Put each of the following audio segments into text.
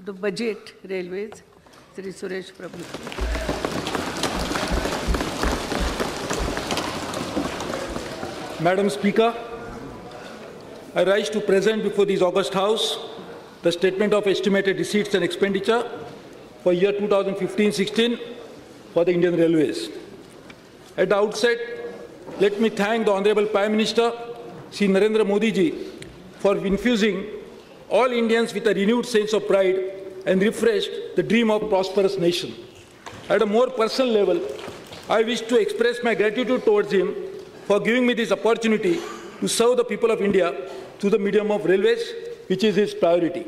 the budget railways, Sri Suresh Prabhu. Madam Speaker, I rise to present before this August House the statement of estimated receipts and expenditure for year 2015-16 for the Indian Railways. At the outset, let me thank the Honorable Prime Minister, Shri Narendra Modi ji, for infusing all Indians with a renewed sense of pride and refreshed the dream of prosperous nation. At a more personal level, I wish to express my gratitude towards him for giving me this opportunity to serve the people of India through the medium of railways, which is his priority.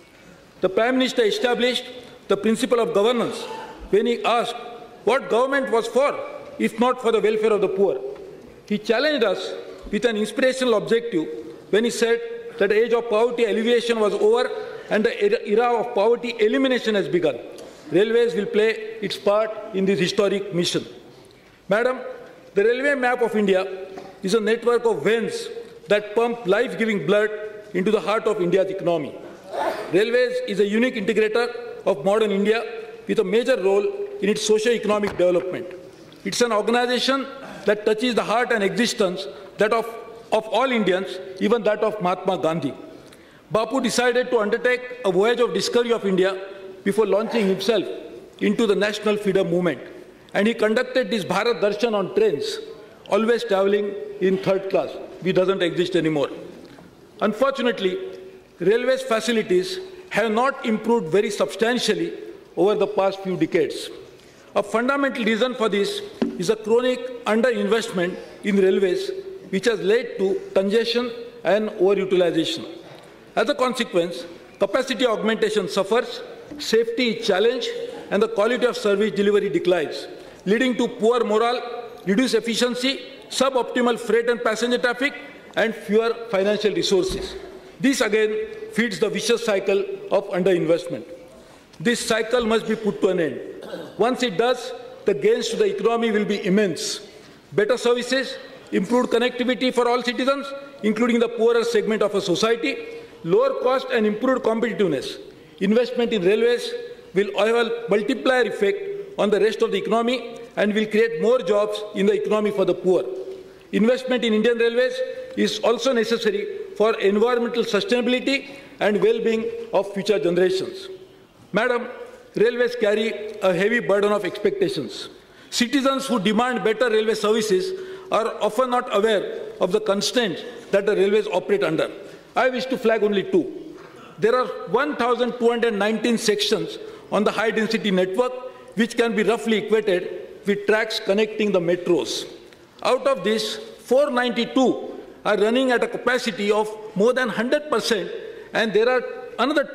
The Prime Minister established the principle of governance when he asked what government was for, if not for the welfare of the poor. He challenged us with an inspirational objective when he said that the age of poverty alleviation was over and the era of poverty elimination has begun. Railways will play its part in this historic mission. Madam, the railway map of India is a network of veins that pump life-giving blood into the heart of India's economy. Railways is a unique integrator of modern India with a major role in its socio-economic development. It's an organization that touches the heart and existence that of all Indians, even that of Mahatma Gandhi. Bapu decided to undertake a voyage of discovery of India before launching himself into the national freedom movement. And he conducted this Bharat Darshan on trains, always traveling in third class, which doesn't exist anymore. Unfortunately, railways facilities have not improved very substantially over the past few decades. A fundamental reason for this is a chronic underinvestment in railways, which has led to congestion and overutilization. As a consequence, capacity augmentation suffers, safety is challenged, and the quality of service delivery declines, leading to poor morale, reduced efficiency, suboptimal freight and passenger traffic, and fewer financial resources. This again feeds the vicious cycle of underinvestment. This cycle must be put to an end. Once it does, the gains to the economy will be immense. Better services, improved connectivity for all citizens, including the poorer segment of a society, lower cost and improved competitiveness. Investment in railways will have a multiplier effect on the rest of the economy and will create more jobs in the economy for the poor. Investment in Indian Railways is also necessary for environmental sustainability and well-being of future generations. Madam, railways carry a heavy burden of expectations. Citizens who demand better railway services are often not aware of the constraints that the railways operate under. I wish to flag only two. There are 1,219 sections on the high-density network, which can be roughly equated with tracks connecting the metros. Out of this, 492 are running at a capacity of more than 100%, and there are another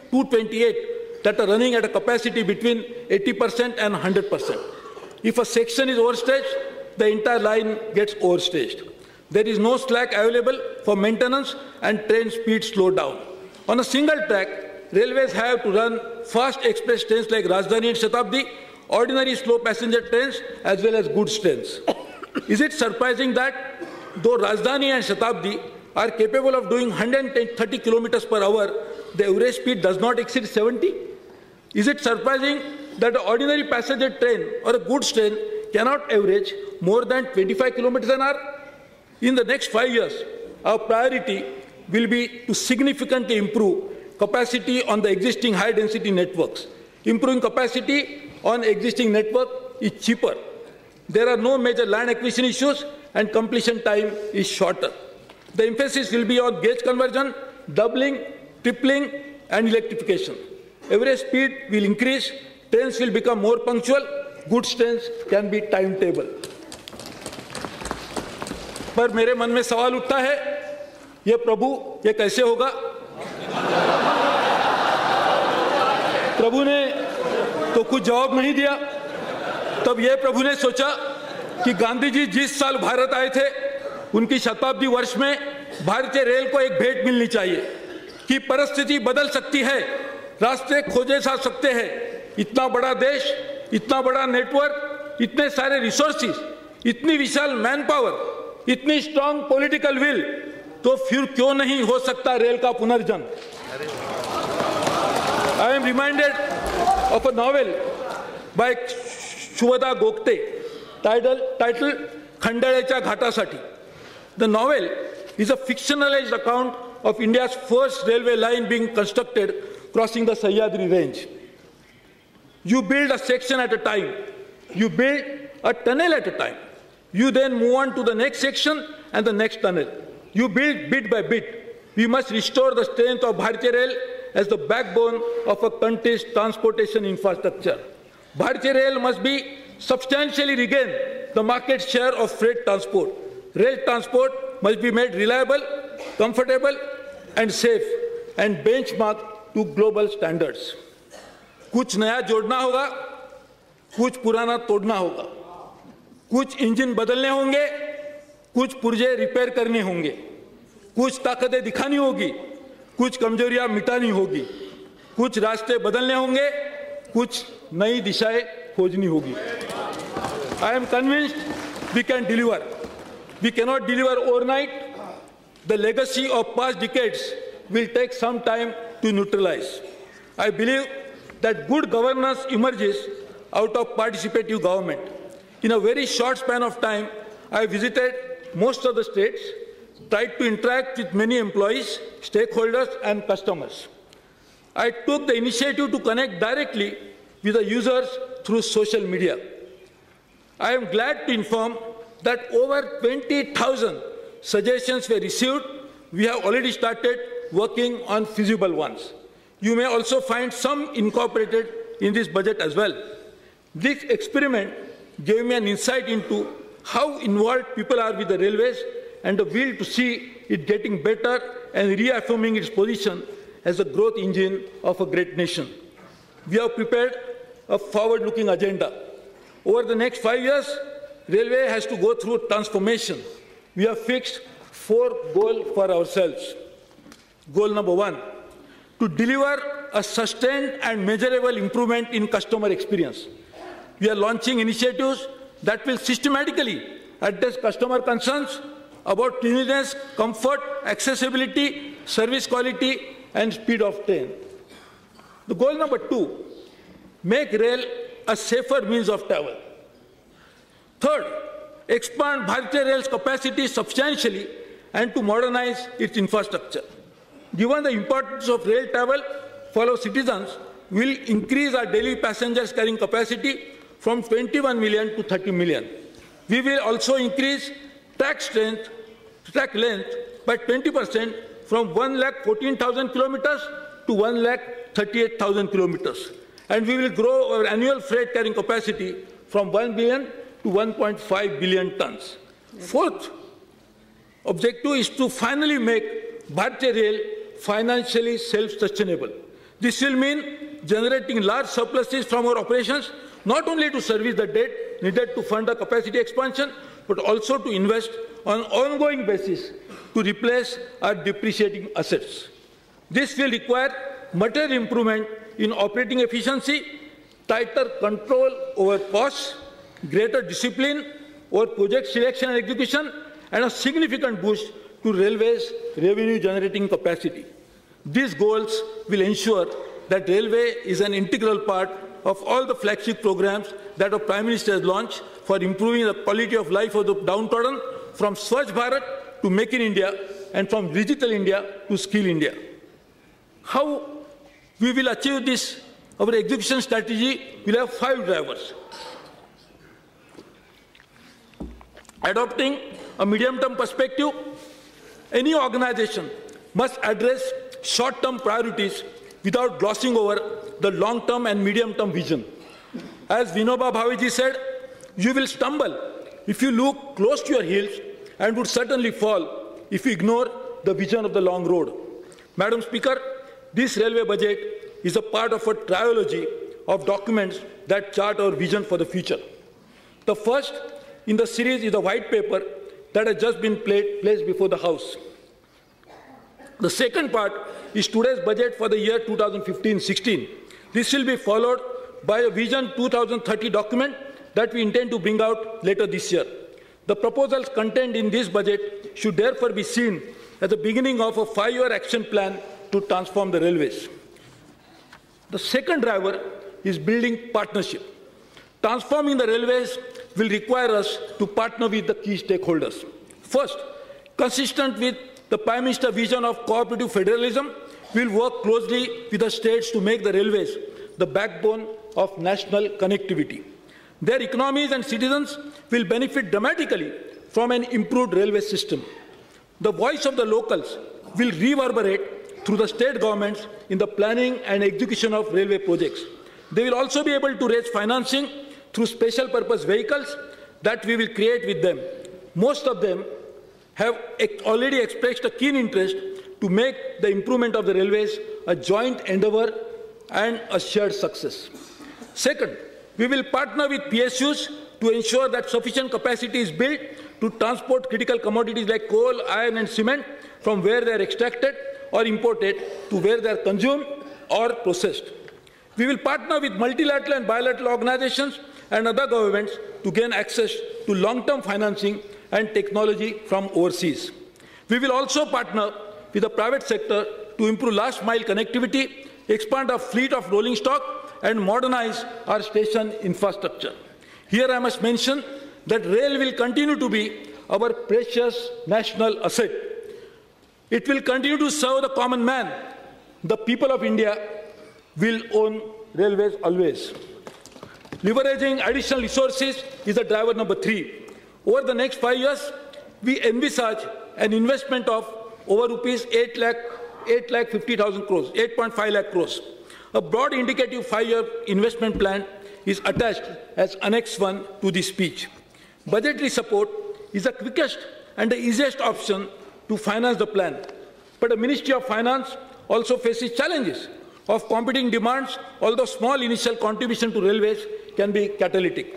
228 that are running at a capacity between 80% and 100%. If a section is overstretched, the entire line gets overstretched. There is no slack available for maintenance and train speed slow down. On a single track, railways have to run fast express trains like Rajdhani and Shatabdi, ordinary slow passenger trains as well as goods trains. Is it surprising that though Rajdhani and Shatabdi are capable of doing 130 kilometers per hour, the average speed does not exceed 70? Is it surprising that an ordinary passenger train or a goods train cannot average more than 25 kilometers an hour? In the next 5 years, our priority will be to significantly improve capacity on the existing high-density networks. Improving capacity on existing network is cheaper. There are no major land acquisition issues and completion time is shorter. The emphasis will be on gauge conversion, doubling, tripling and electrification. Average speed will increase, trains will become more punctual, goods trains can be timetable. पर मेरे मन में सवाल उठता है, ये प्रभु ये कैसे होगा? प्रभु ने तो कुछ जवाब नहीं दिया। तब ये प्रभु ने सोचा कि गांधी जी जिस साल भारत आए थे, उनकी शताब्दी वर्ष में भारतीय रेल को एक भेंट मिलनी चाहिए कि परिस्थिति बदल सकती है, रास्ते खोजे जा सकते हैं। इतना बड़ा देश, इतना बड़ा नेटवर्क, इतने सारे रिसोर्सेज, इतनी विशाल मैन पावर, इतनी स्ट्रांग पॉलिटिकल विल, तो फिर क्यों नहीं हो सकता रेल का पुनर्जन्म? I am reminded of a novel by Shubhada Gokte titled Khandalecha Ghatasati. The novel is a fictionalized account of India's first railway line being constructed crossing the Sahyadri range. You build a section at a time. You build a tunnel at a time. You then move on to the next section and the next tunnel. You build bit by bit. We must restore the strength of Bharatiya Rail as the backbone of a country's transportation infrastructure. Bharatiya Rail must be substantially regain the market share of freight transport. Rail transport must be made reliable, comfortable, and safe, and benchmarked to global standards. कुछ नया जोड़ना होगा, कुछ पुराना तोड़ना होगा, कुछ engine बदलने होंगे, कुछ पुर्जे रिपेयर करने होंगे, कुछ ताकतें दिखानी होगी, कुछ कमजोरियां मिटानी होगी, कुछ रास्ते बदलने होंगे, कुछ नई दिशाएं खोजनी होगी. I am convinced we can deliver. We cannot deliver overnight. The legacy of past decades will take some time to neutralize. I believe that good governance emerges out of participative government. In a very short span of time, I visited most of the states, tried to interact with many employees, stakeholders, and customers. I took the initiative to connect directly with the users through social media. I am glad to inform that over 20,000 suggestions were received. We have already started working on feasible ones. You may also find some incorporated in this budget as well. This experiment gave me an insight into how involved people are with the railways and the will to see it getting better and reaffirming its position as a growth engine of a great nation. We have prepared a forward-looking agenda. Over the next 5 years, railway has to go through transformation. We have fixed 4 goals for ourselves. Goal number 1, to deliver a sustained and measurable improvement in customer experience. We are launching initiatives that will systematically address customer concerns about cleanliness, comfort, accessibility, service quality, and speed of train. The goal number 2, make rail a safer means of travel. Third, expand Bharatiya Rail's capacity substantially and to modernize its infrastructure. Given the importance of rail travel for our citizens, we will increase our daily passengers carrying capacity from 21 million to 30 million. We will also increase track length by 20% from 1,14,000 kilometers to 1,38,000 kilometers. And we will grow our annual freight carrying capacity from 1 billion to 1.5 billion tons. Fourth objective is to finally make Bharatiya Rail financially self-sustainable. This will mean generating large surpluses from our operations, not only to service the debt needed to fund the capacity expansion, but also to invest on an ongoing basis to replace our depreciating assets. This will require material improvement in operating efficiency, tighter control over costs, greater discipline over project selection and execution, and a significant boost to railways' revenue-generating capacity. These goals will ensure that railway is an integral part of all the flagship programs that our Prime Minister has launched for improving the quality of life of the downtrodden, from Swachh Bharat to Make in India, and from Digital India to Skill India. How we will achieve this? Our execution strategy will have 5 drivers. Adopting a medium-term perspective, any organization must address short-term priorities without glossing over the long-term and medium-term vision. As Vinoba Bhaveji said, you will stumble if you look close to your heels and would certainly fall if you ignore the vision of the long road. Madam Speaker, this railway budget is a part of a trilogy of documents that chart our vision for the future. The first in the series is a white paper that has just been placed before the House. The second part is today's budget for the year 2015-16. This will be followed by a Vision 2030 document that we intend to bring out later this year. The proposals contained in this budget should therefore be seen as the beginning of a 5-year action plan to transform the railways. The second driver is building partnership. Transforming the railways will require us to partner with the key stakeholders. First, consistent with the Prime Minister's vision of cooperative federalism, we will work closely with the states to make the railways the backbone of national connectivity. Their economies and citizens will benefit dramatically from an improved railway system. The voice of the locals will reverberate through the state governments in the planning and execution of railway projects. They will also be able to raise financing through special purpose vehicles that we will create with them. Most of them have already expressed a keen interest to make the improvement of the railways a joint endeavor and a shared success. Second, we will partner with PSUs to ensure that sufficient capacity is built to transport critical commodities like coal, iron and cement from where they are extracted or imported to where they are consumed or processed. We will partner with multilateral and bilateral organizations and other governments to gain access to long-term financing and technology from overseas. We will also partner with the private sector to improve last-mile connectivity, expand our fleet of rolling stock, and modernize our station infrastructure. Here I must mention that rail will continue to be our precious national asset. It will continue to serve the common man. The people of India will own railways always. Leveraging additional resources is the driver number 3. Over the next 5 years, we envisage an investment of over rupees 8,50,000 crores, 8.5 lakh crores. A broad indicative 5-year investment plan is attached as Annex 1 to this speech. Budgetary support is the quickest and the easiest option to finance the plan. But the Ministry of Finance also faces challenges of competing demands, although small initial contribution to railways can be catalytic.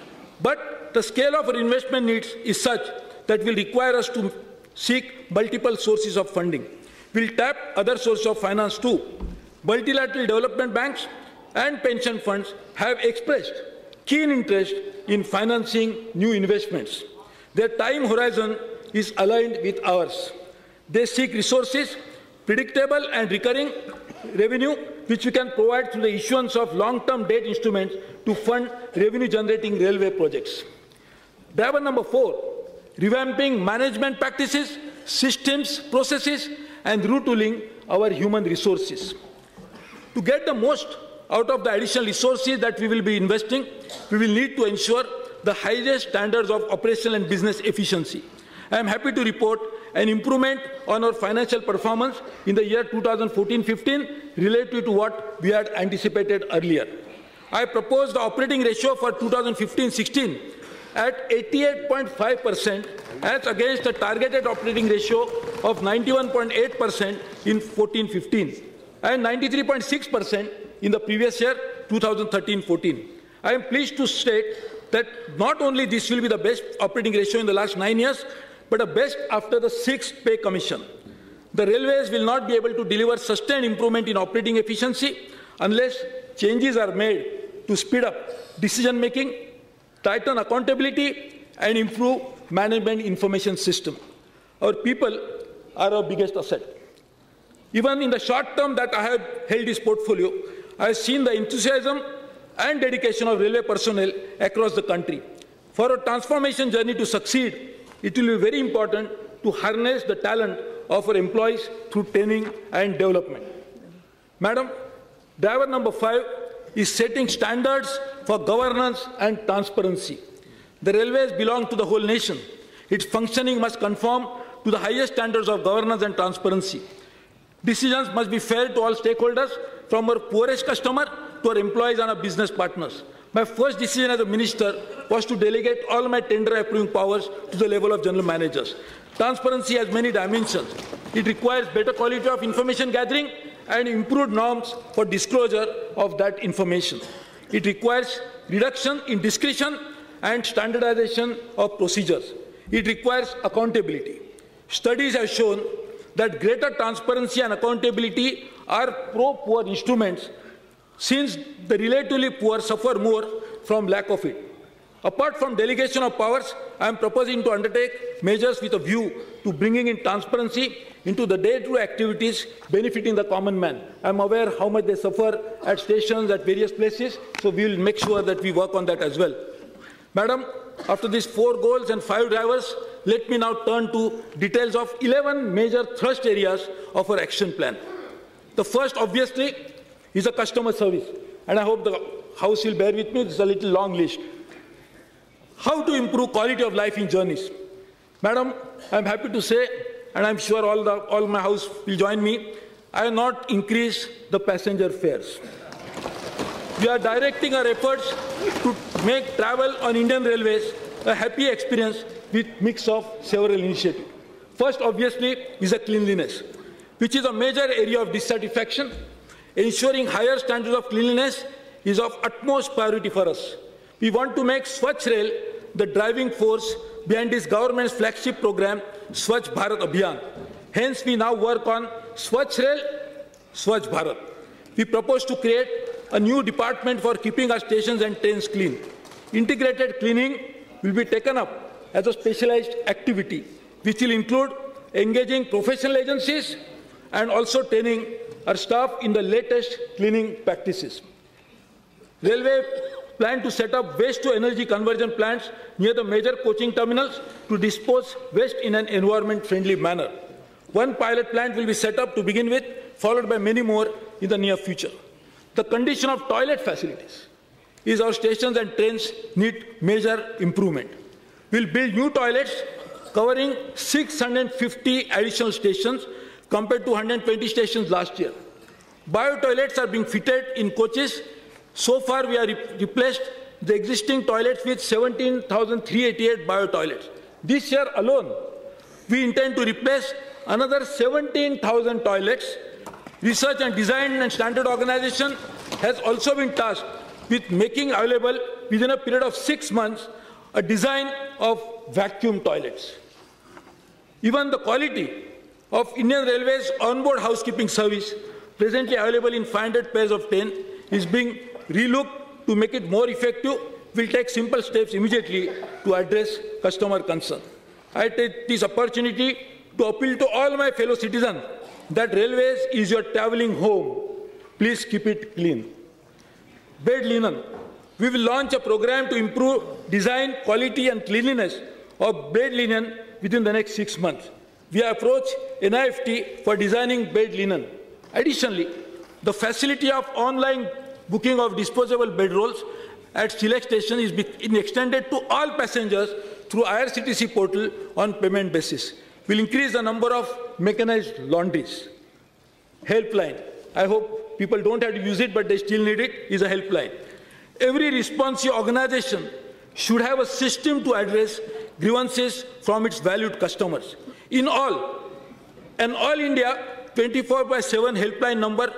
But the scale of our investment needs is such that will require us to seek multiple sources of funding. We'll tap other sources of finance too. Multilateral development banks and pension funds have expressed keen interest in financing new investments. Their time horizon is aligned with ours. They seek resources, predictable and recurring revenue, which we can provide through the issuance of long-term debt instruments to fund revenue-generating railway projects. Driver number 4, revamping management practices, systems, processes, and retooling our human resources. To get the most out of the additional resources that we will be investing, we will need to ensure the highest standards of operational and business efficiency. I am happy to report an improvement on our financial performance in the year 2014-15 relative to what we had anticipated earlier. I propose the operating ratio for 2015-16 at 88.5% as against the targeted operating ratio of 91.8% in 14-15 and 93.6% in the previous year, 2013-14. I am pleased to state that not only this will be the best operating ratio in the last 9 years, but the best after the 6th pay commission. The railways will not be able to deliver sustained improvement in operating efficiency unless changes are made to speed up decision-making, tighten accountability, and improve management information system. Our people are our biggest asset. Even in the short term that I have held this portfolio, I have seen the enthusiasm and dedication of railway personnel across the country. For a transformation journey to succeed, it will be very important to harness the talent of our employees through training and development. Madam, driver number 5 is setting standards for governance and transparency. The railways belong to the whole nation. Its functioning must conform to the highest standards of governance and transparency. Decisions must be fair to all stakeholders, from our poorest customer to our employees and our business partners. My first decision as a minister was to delegate all my tender approving powers to the level of general managers. Transparency has many dimensions. It requires better quality of information gathering and improved norms for disclosure of that information. It requires reduction in discretion and standardization of procedures. It requires accountability. Studies have shown that greater transparency and accountability are pro-poor instruments, since the relatively poor suffer more from lack of it. Apart from delegation of powers, I am proposing to undertake measures with a view to bringing in transparency into the day-to-day activities benefiting the common man. I'm aware how much they suffer at stations, at various places, so we will make sure that we work on that as well. Madam, after these 4 goals and 5 drivers, let me now turn to details of 11 major thrust areas of our action plan. The first, obviously, is a customer service, and I hope the House will bear with me. This is a little long list. How to improve quality of life in journeys? Madam, I'm happy to say, and I'm sure all my House will join me, I have not increased the passenger fares. We are directing our efforts to make travel on Indian Railways a happy experience with mix of several initiatives. First, obviously, is a cleanliness, which is a major area of dissatisfaction. Ensuring higher standards of cleanliness is of utmost priority for us. We want to make Swachh Rail the driving force behind this government's flagship program, Swachh Bharat Abhiyan. Hence, we now work on Swachh Rail, Swachh Bharat. We propose to create a new department for keeping our stations and trains clean. Integrated cleaning will be taken up as a specialized activity, which will include engaging professional agencies and also training our staff in the latest cleaning practices. Railway plan to set up waste-to-energy conversion plants near the major coaching terminals to dispose waste in an environment-friendly manner. One pilot plant will be set up to begin with, followed by many more in the near future. The condition of toilet facilities is our stations and trains need major improvement. We'll build new toilets covering 650 additional stations compared to 120 stations last year. Bio toilets are being fitted in coaches. So far, we have replaced the existing toilets with 17,388 bio toilets. This year alone, we intend to replace another 17,000 toilets. Research and Design and Standard Organization has also been tasked with making available within a period of 6 months a design of vacuum toilets. Even the quality of Indian Railways onboard housekeeping service, presently available in 500 pairs of 10, is being relooked to make it more effective. We'll take simple steps immediately to address customer concern. I take this opportunity to appeal to all my fellow citizens that Railways is your traveling home. Please keep it clean. Bed linen. We will launch a program to improve design, quality and cleanliness of bed linen within the next 6 months. We have approached NIFT for designing bed linen. Additionally, the facility of online booking of disposable bedrolls at select stations is being extended to all passengers through IRCTC portal on payment basis. We'll increase the number of mechanized laundries. Helpline. I hope people don't have to use it, but they still need it, is a helpline. Every responsive organization should have a system to address grievances from its valued customers. In all, an All India 24/7 helpline number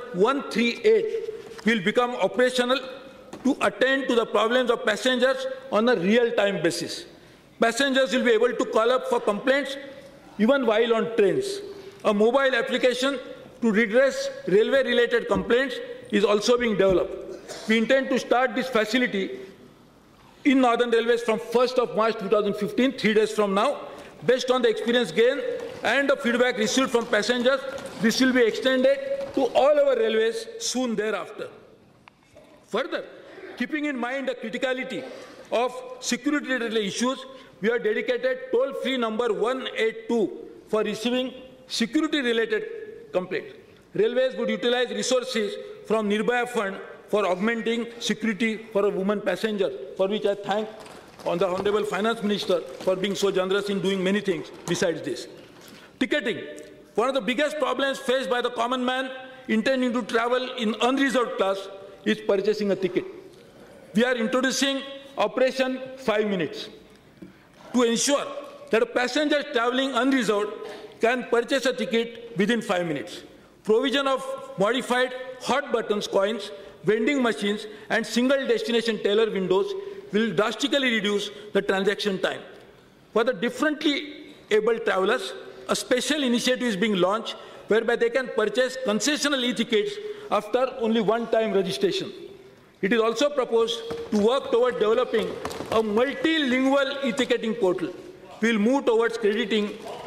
138 will become operational to attend to the problems of passengers on a real-time basis. Passengers will be able to call up for complaints even while on trains. A mobile application to redress railway-related complaints is also being developed. We intend to start this facility in Northern Railways from 1st of March 2015, 3 days from now. Based on the experience gained and the feedback received from passengers, this will be extended to all our railways soon thereafter. Further, keeping in mind the criticality of security-related issues, we have dedicated toll-free number 182 for receiving security-related complaints. Railways would utilize resources from Nirbhaya Fund for augmenting security for a woman passenger, for which I thank the Honorable Finance Minister for being so generous in doing many things besides this. Ticketing. One of the biggest problems faced by the common man intending to travel in unreserved class is purchasing a ticket. We are introducing Operation 5 Minutes to ensure that a passenger traveling unreserved can purchase a ticket within 5 minutes. Provision of modified hot buttons coins, vending machines and single destination tailor windows will drastically reduce the transaction time. For the differently able travelers, a special initiative is being launched whereby they can purchase concessional e-tickets after only one-time registration. It is also proposed to work toward developing a multilingual e-ticketing portal. We will move towards crediting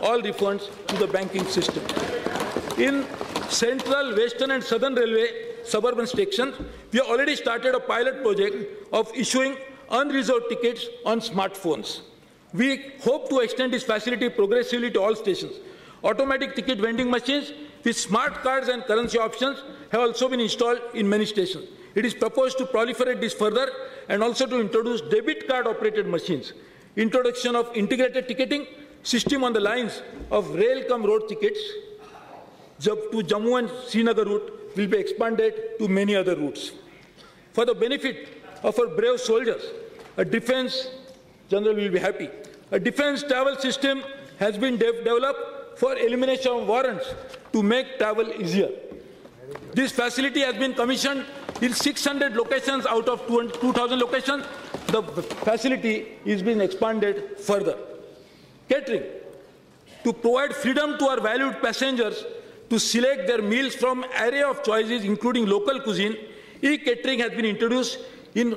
all refunds to the banking system. In Central, Western and Southern Railway suburban stations, we have already started a pilot project of issuing unreserved tickets on smartphones. We hope to extend this facility progressively to all stations. Automatic ticket vending machines with smart cards and currency options have also been installed in many stations. It is proposed to proliferate this further and also to introduce debit card operated machines. Introduction of integrated ticketing system on the lines of rail-cum-road tickets to Jammu and Srinagar route will be expanded to many other routes. For the benefit of our brave soldiers, a defense general will be happy. A defense travel system has been developed for elimination of warrants to make travel easier. This facility has been commissioned in 600 locations out of 2,000 locations. The facility is being expanded further. Catering. To provide freedom to our valued passengers to select their meals from an array of choices, including local cuisine, e-catering has been introduced in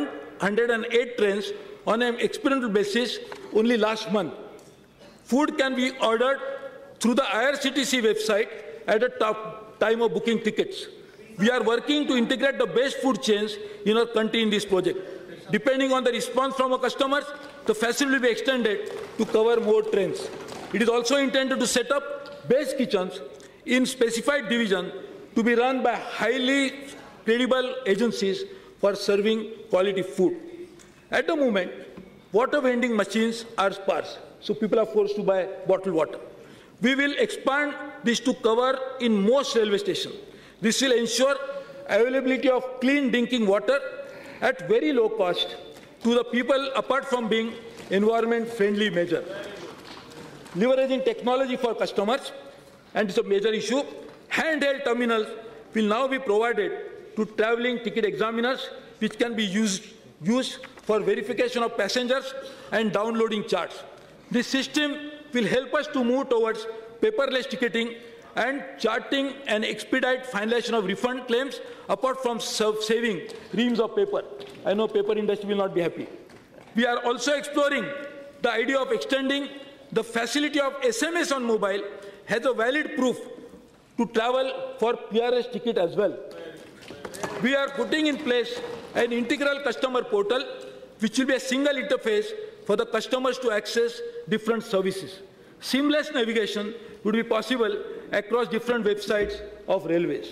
108 trains on an experimental basis only last month. Food can be ordered through the IRCTC website at the time of booking tickets. We are working to integrate the best food chains in our country in this project. Depending on the response from our customers, the facility will be extended to cover more trains. It is also intended to set up base kitchens in specified divisions to be run by highly credible agencies for serving quality food. At the moment, water vending machines are sparse, so people are forced to buy bottled water. We will expand this to cover in most railway stations. This will ensure availability of clean drinking water at very low cost to the people, apart from being environment-friendly measure. Leveraging technology for customers, and it's a major issue, handheld terminals will now be provided to traveling ticket examiners, which can be used for verification of passengers and downloading charts. This system will help us to move towards paperless ticketing and charting and expedite finalization of refund claims, apart from saving reams of paper. I know paper industry will not be happy. We are also exploring the idea of extending the facility of SMS on mobile as a valid proof to travel for PRS ticket as well. We are putting in place an integral customer portal, which will be a single interface for the customers to access different services. Seamless navigation would be possible across different websites of railways.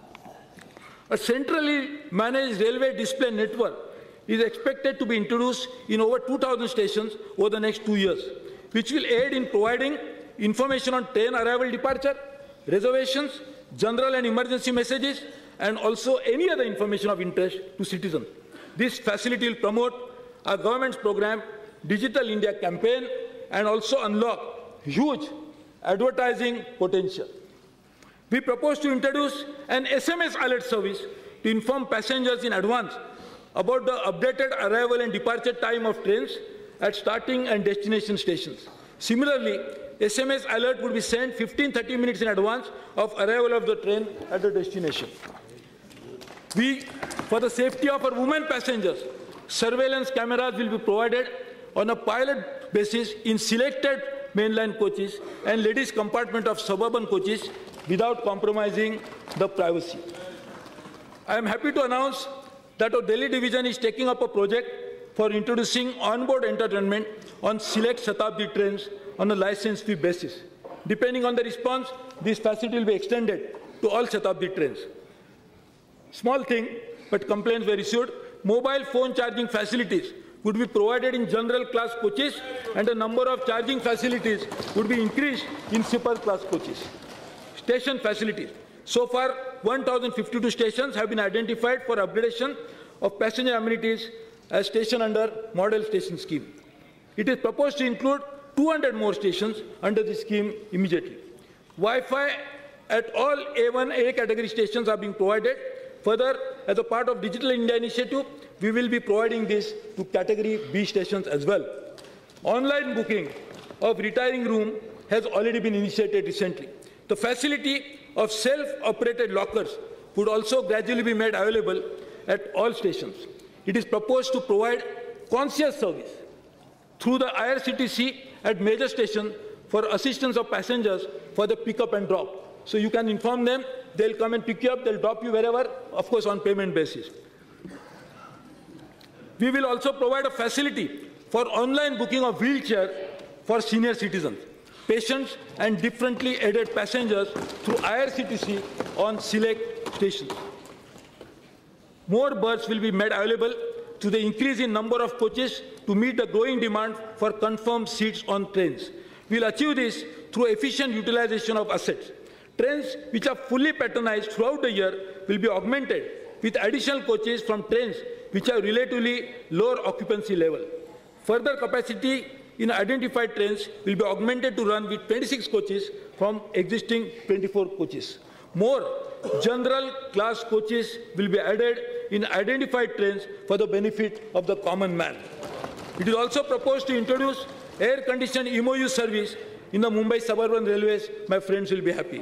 A centrally managed railway display network is expected to be introduced in over 2,000 stations over the next 2 years, which will aid in providing information on train arrival departure, reservations, general and emergency messages, and also any other information of interest to citizens. This facility will promote our government's program, Digital India campaign, and also unlock huge advertising potential. We propose to introduce an SMS alert service to inform passengers in advance about the updated arrival and departure time of trains at starting and destination stations. Similarly, SMS alert would be sent 15-30 minutes in advance of arrival of the train at the destination. For the safety of our women passengers, surveillance cameras will be provided on a pilot basis in selected mainline coaches and ladies' compartment of suburban coaches without compromising the privacy. I am happy to announce that our Delhi division is taking up a project for introducing onboard entertainment on select Shatabdi trains on a license-fee basis. Depending on the response, this facility will be extended to all Shatabdi trains. Small thing, but complaints were issued. Mobile phone charging facilities would be provided in general class coaches, and the number of charging facilities would be increased in super class coaches. Station facilities. So far, 1,052 stations have been identified for upgradation of passenger amenities as station under model station scheme. It is proposed to include 200 more stations under the scheme immediately. Wi-Fi at all A1, A category stations are being provided. Further, as a part of Digital India initiative, we will be providing this to category B stations as well. Online booking of retiring room has already been initiated recently. The facility of self-operated lockers would also gradually be made available at all stations. It is proposed to provide concierge service through the IRCTC at major stations for assistance of passengers for the pick-up and drop. So you can inform them, they'll come and pick you up, they'll drop you wherever, of course on payment basis. We will also provide a facility for online booking of wheelchair for senior citizens, patients and differently aided passengers through IRCTC on select stations. More berths will be made available to the increase in number of coaches to meet the growing demand for confirmed seats on trains. We will achieve this through efficient utilization of assets. Trains which are fully patronized throughout the year will be augmented with additional coaches from trains which have relatively lower occupancy level. Further capacity in identified trains will be augmented to run with 26 coaches from existing 24 coaches. More general class coaches will be added in identified trains for the benefit of the common man. It is also proposed to introduce air-conditioned MOU service in the Mumbai suburban railways. My friends will be happy.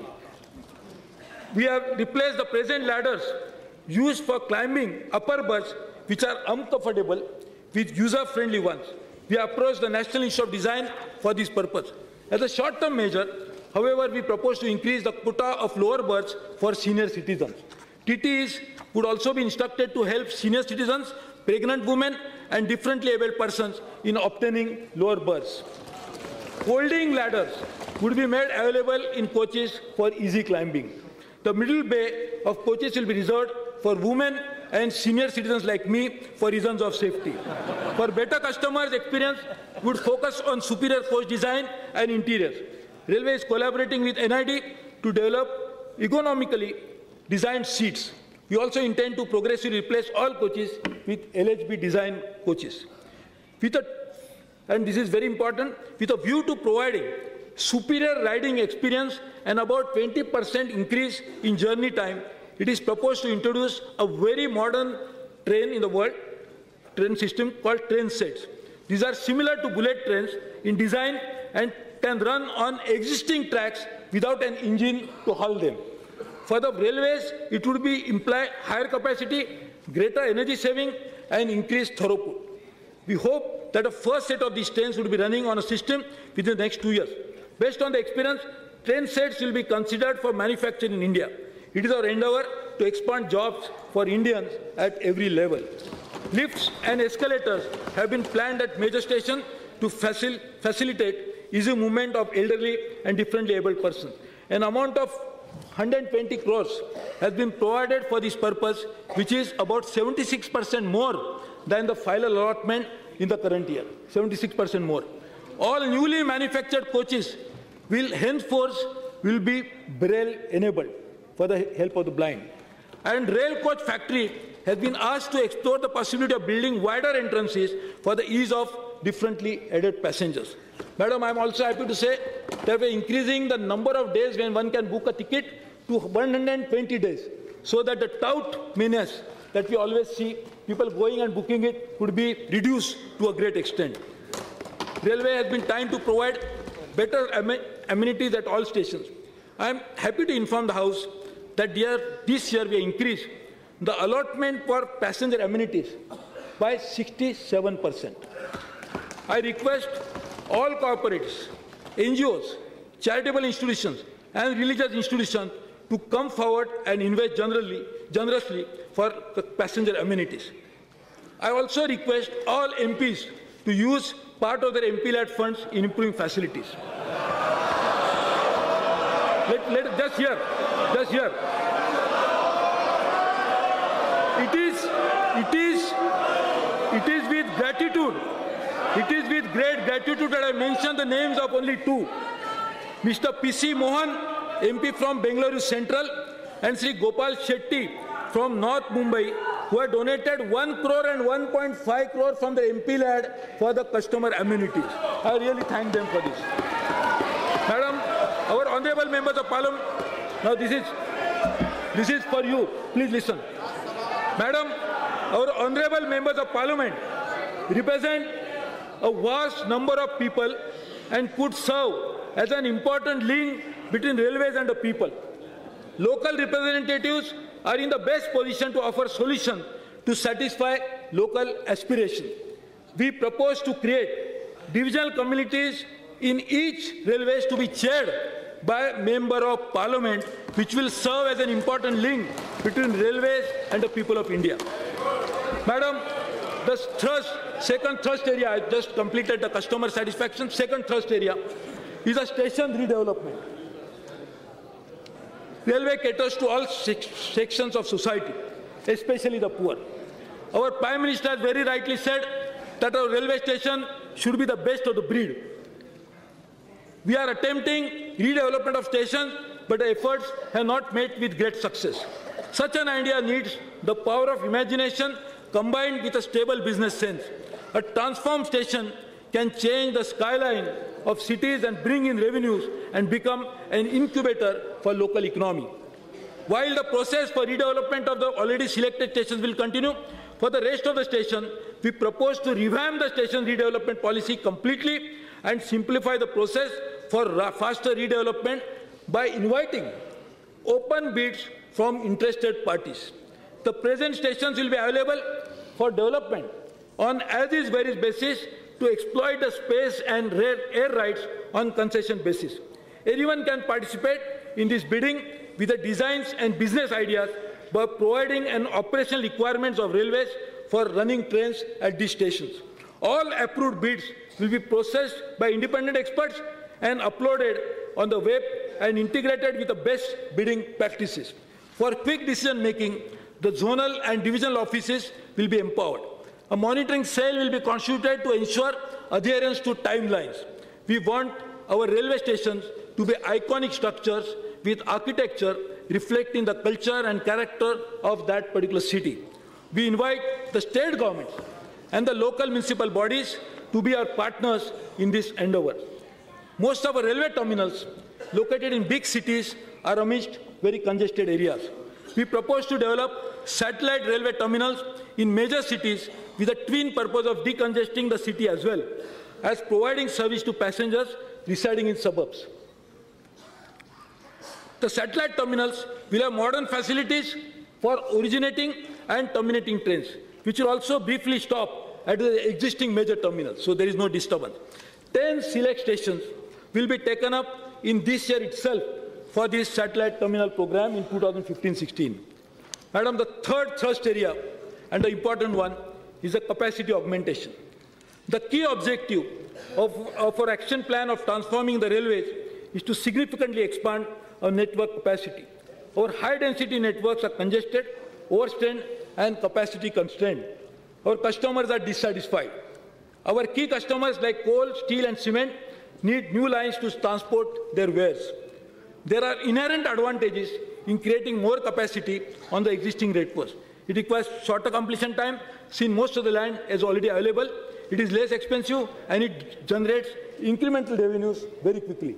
We have replaced the present ladders used for climbing upper berths, which are uncomfortable, with user-friendly ones. We approached the National Institute of Design for this purpose. As a short-term measure, however, we propose to increase the quota of lower berths for senior citizens. TTEs would also be instructed to help senior citizens, pregnant women, and differently abled persons in obtaining lower berths. Folding ladders would be made available in coaches for easy climbing. The middle bay of coaches will be reserved for women and senior citizens like me for reasons of safety. For better customers' experience, we would focus on superior coach design and interiors. Railway is collaborating with NID to develop economically designed seats. We also intend to progressively replace all coaches with LHB design coaches. And this is very important, with a view to providing superior riding experience and about 20% increase in journey time, it is proposed to introduce a very modern train in the world, train system called train sets. These are similar to bullet trains in design and can run on existing tracks without an engine to haul them. For the railways, it would be imply higher capacity, greater energy saving, and increased throughput. We hope that the first set of these trains would be running on a system within the next 2 years. Based on the experience, train sets will be considered for manufacture in India. It is our endeavor to expand jobs for Indians at every level. Lifts and escalators have been planned at major stations to facilitate easy movement of elderly and differently abled persons. An amount of 120 crores has been provided for this purpose, which is about 76% more than the final allotment in the current year, 76% more. All newly manufactured coaches will henceforth be Braille enabled for the help of the blind. And Rail Coach Factory has been asked to explore the possibility of building wider entrances for the ease of differently aided passengers. Madam, I am also happy to say that we are increasing the number of days when one can book a ticket to 120 days, so that the tout menace that we always see, people going and booking it, would be reduced to a great extent. Railway has been trying to provide better amenities at all stations. I am happy to inform the House that this year we increased the allotment for passenger amenities by 67%. I request all corporates, NGOs, charitable institutions, and religious institutions to come forward and invest generously for passenger amenities. I also request all MPs to use part of their MP-led funds in improving facilities. Just here. It is with gratitude. It is with great gratitude that I mention the names of only two. Mr. P.C. Mohan, MP from Bengaluru Central, and Sri Gopal Shetty from North Mumbai, who have donated 1 crore and 1.5 crore from the MP-led for the customer amenities. I really thank them for this. Madam, our honorable members of parliament, now this is for you. Please listen. Madam, our honorable members of parliament represent a vast number of people and could serve as an important link between railways and the people. Local representatives are in the best position to offer solutions to satisfy local aspirations. We propose to create divisional committees in each railways to be chaired by a member of parliament, which will serve as an important link between railways and the people of India. Madam, the second thrust area, I just completed the customer satisfaction. Second thrust area is a station redevelopment. Railway caters to all sections of society, especially the poor. Our Prime Minister has very rightly said that our railway station should be the best of the breed. We are attempting redevelopment of stations, but the efforts have not met with great success. Such an idea needs the power of imagination combined with a stable business sense. A transformed station can change the skyline of cities and bring in revenues and become an incubator for local economy. While the process for redevelopment of the already selected stations will continue, for the rest of the station, we propose to revamp the station redevelopment policy completely and simplify the process for faster redevelopment by inviting open bids from interested parties. The present stations will be available for development on as-is where-is basis to exploit the space and air rights on concession basis. Anyone can participate in this bidding with the designs and business ideas by providing an operational requirements of railways for running trains at these stations. All approved bids will be processed by independent experts and uploaded on the web and integrated with the best bidding practices. For quick decision making, the zonal and divisional offices will be empowered. A monitoring cell will be constituted to ensure adherence to timelines. We want our railway stations to be iconic structures with architecture reflecting the culture and character of that particular city. We invite the state governments and the local municipal bodies to be our partners in this endeavor. Most of our railway terminals located in big cities are amidst very congested areas. We propose to develop satellite railway terminals in major cities with a twin purpose of decongesting the city as well as providing service to passengers residing in suburbs. The satellite terminals will have modern facilities for originating and terminating trains, which will also briefly stop at the existing major terminals, so there is no disturbance. 10 select stations will be taken up in this year itself for this satellite terminal program in 2015-16. Madam, the third thrust area and the important one is the capacity augmentation. The key objective of our action plan of transforming the railways is to significantly expand our network capacity. Our high-density networks are congested, overstrained, and capacity constrained. Our customers are dissatisfied. Our key customers like coal, steel, and cement need new lines to transport their wares. There are inherent advantages in creating more capacity on the existing networks. It requires shorter completion time, since most of the land is already available. It is less expensive, and it generates incremental revenues very quickly.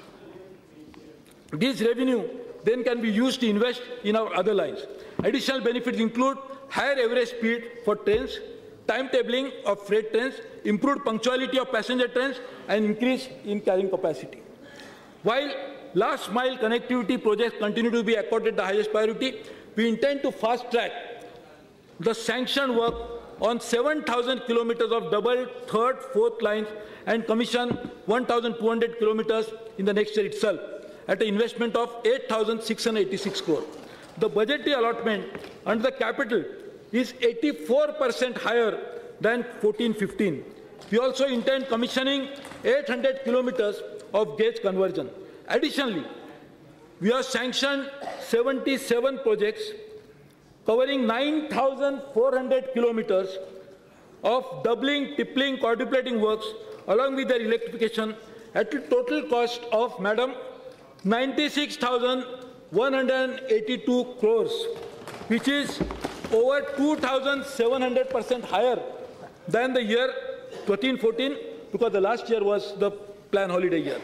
This revenue then can be used to invest in our other lines. Additional benefits include higher average speed for trains, timetabling of freight trains, improved punctuality of passenger trains, and increase in carrying capacity. While last mile connectivity projects continue to be accorded the highest priority, we intend to fast track the sanctioned work on 7,000 kilometers of double, third, fourth lines and commission 1,200 kilometers in the next year itself at an investment of 8,686 crore. The budgetary allotment under the capital is 84% higher than 14-15. We also intend commissioning 800 kilometers of gauge conversion. Additionally, we have sanctioned 77 projects covering 9,400 kilometers of doubling, tripling, quadrupling works along with their electrification at a total cost of, Madam, 96,182 crores, which is over 2,700% higher than the year 13-14, because the last year was the plan holiday year.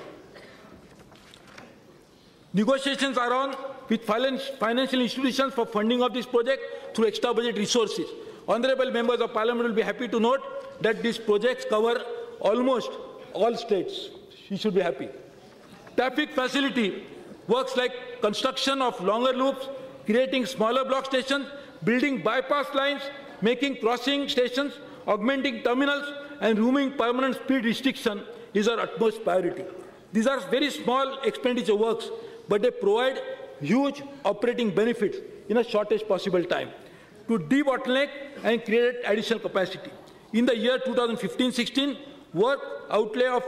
Negotiations are on with financial institutions for funding of this project through extra budget resources. Honorable members of Parliament will be happy to note that these projects cover almost all states. You should be happy. Traffic facility works like construction of longer loops, creating smaller block stations, building bypass lines, making crossing stations, augmenting terminals, and removing permanent speed restriction is our utmost priority. These are very small expenditure works, but they provide huge operating benefits in a shortest possible time to debottleneck and create additional capacity. In the year 2015-16, work outlay of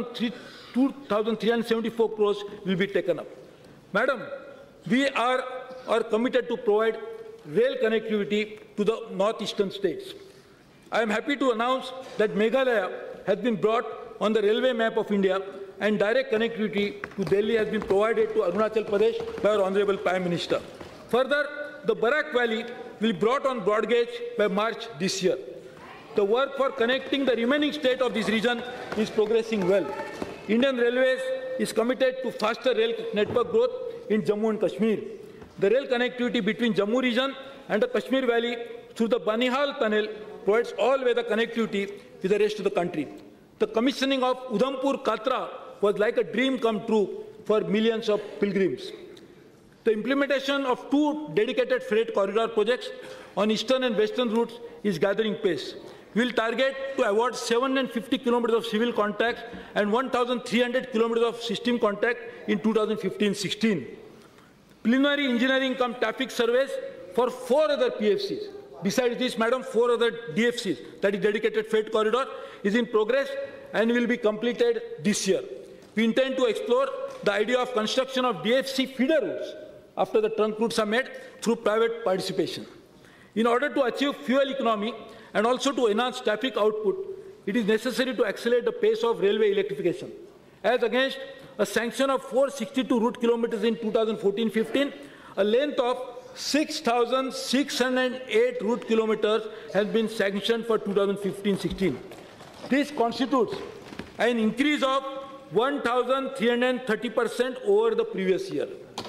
2,374 crores will be taken up. Madam, we are committed to provide rail connectivity to the northeastern states. I am happy to announce that Meghalaya has been brought on the railway map of India, and direct connectivity to Delhi has been provided to Arunachal Pradesh by our Honorable Prime Minister. Further, the Barak Valley will be brought on broad gauge by March this year. The work for connecting the remaining state of this region is progressing well. Indian Railways is committed to faster rail network growth in Jammu and Kashmir. The rail connectivity between Jammu region and the Kashmir Valley through the Banihal Tunnel provides all-weather connectivity with the rest of the country. The commissioning of Udhampur-Katra was like a dream come true for millions of pilgrims. The implementation of 2 dedicated freight corridor projects on eastern and western routes is gathering pace. We will target to award 750 kilometers of civil contracts and 1,300 kilometers of system contract in 2015-16. Preliminary engineering cum traffic surveys for 4 other PFCs. Besides this, Madam, 4 other DFCs, that is dedicated freight corridor, is in progress and will be completed this year. We intend to explore the idea of construction of DFC feeder routes after the trunk routes are made through private participation. In order to achieve fuel economy and also to enhance traffic output, it is necessary to accelerate the pace of railway electrification. As against a sanction of 462 route kilometers in 2014-15, a length of 6,608 route kilometers has been sanctioned for 2015-16. This constitutes an increase of 1,330% over the previous year.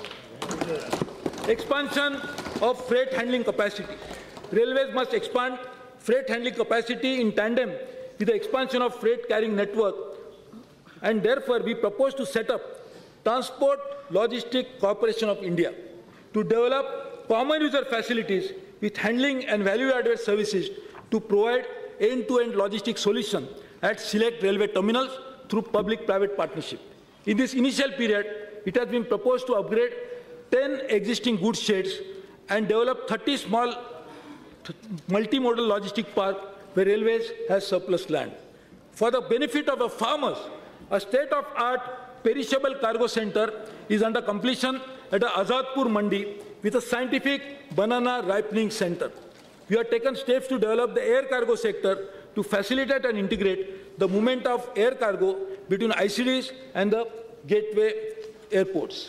Expansion of freight handling capacity. Railways must expand freight handling capacity in tandem with the expansion of freight carrying network, and therefore we propose to set up Transport Logistic Corporation of India to develop common user facilities with handling and value-added services to provide end-to-end logistic solution at select railway terminals through public-private partnership. In this initial period, it has been proposed to upgrade 10 existing goods sheds and develop 30 small multimodal logistic park where railways has surplus land. For the benefit of the farmers, a state-of-art perishable cargo center is under completion at the Azadpur Mandi with a scientific banana ripening center. We have taken steps to develop the air cargo sector to facilitate and integrate the movement of air cargo between ICDs and the gateway airports.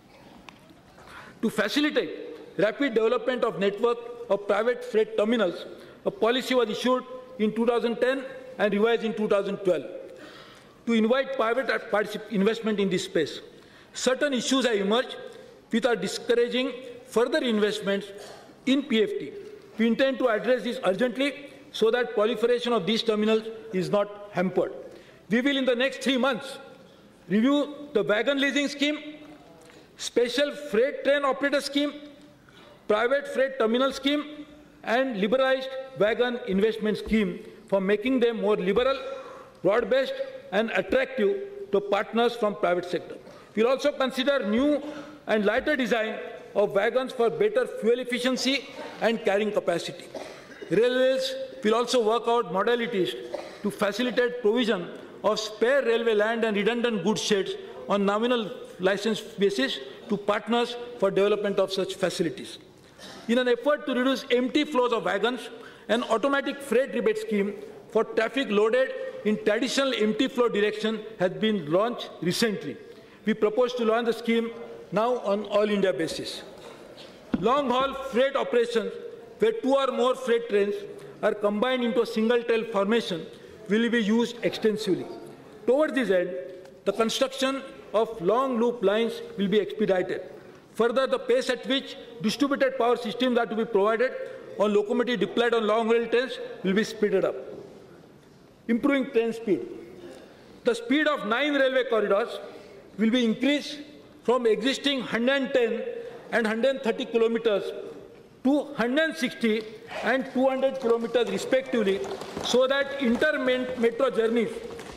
To facilitate rapid development of network of private freight terminals, a policy was issued in 2010 and revised in 2012 to invite private investment in this space. Certain issues have emerged which are discouraging further investments in PFT. We intend to address this urgently so that proliferation of these terminals is not hampered. We will in the next 3 months review the wagon leasing scheme, special freight train operator scheme, private freight terminal scheme, and liberalized wagon investment scheme for making them more liberal, broad-based, and attractive to partners from private sector. We will also consider new and lighter design of wagons for better fuel efficiency and carrying capacity. Railways will also work out modalities to facilitate provision of spare railway land and redundant goods sheds on nominal license basis to partners for development of such facilities. In an effort to reduce empty flows of wagons, an automatic freight rebate scheme for traffic loaded in traditional empty flow direction has been launched recently. We propose to launch the scheme now on all India basis. Long-haul freight operations where 2 or more freight trains are combined into a single tail formation will be used extensively. Towards this end, the construction of long loop lines will be expedited. Further, the pace at which distributed power systems are to be provided on locomotives deployed on long rail trains will be speeded up. Improving train speed. The speed of 9 railway corridors will be increased from existing 110 and 130 kilometers to 160 and 200 kilometers respectively, so that inter-metro journeys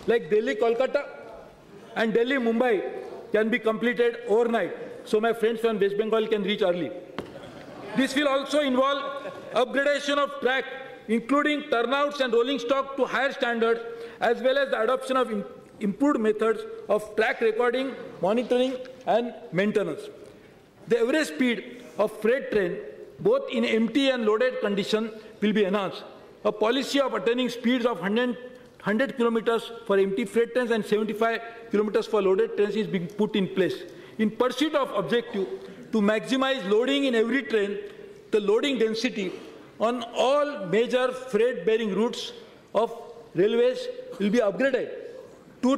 like Delhi-Kolkata and Delhi-Mumbai can be completed overnight, so my friends from West Bengal can reach early. This will also involve upgradation of track, including turnouts and rolling stock to higher standards, as well as the adoption of improved methods of track recording, monitoring, and maintenance. The average speed of freight train, both in empty and loaded condition, will be enhanced. A policy of attaining speeds of 100 kilometers for empty freight trains and 75 kilometers for loaded trains is being put in place. In pursuit of objective to maximize loading in every train, the loading density on all major freight-bearing routes of railways will be upgraded to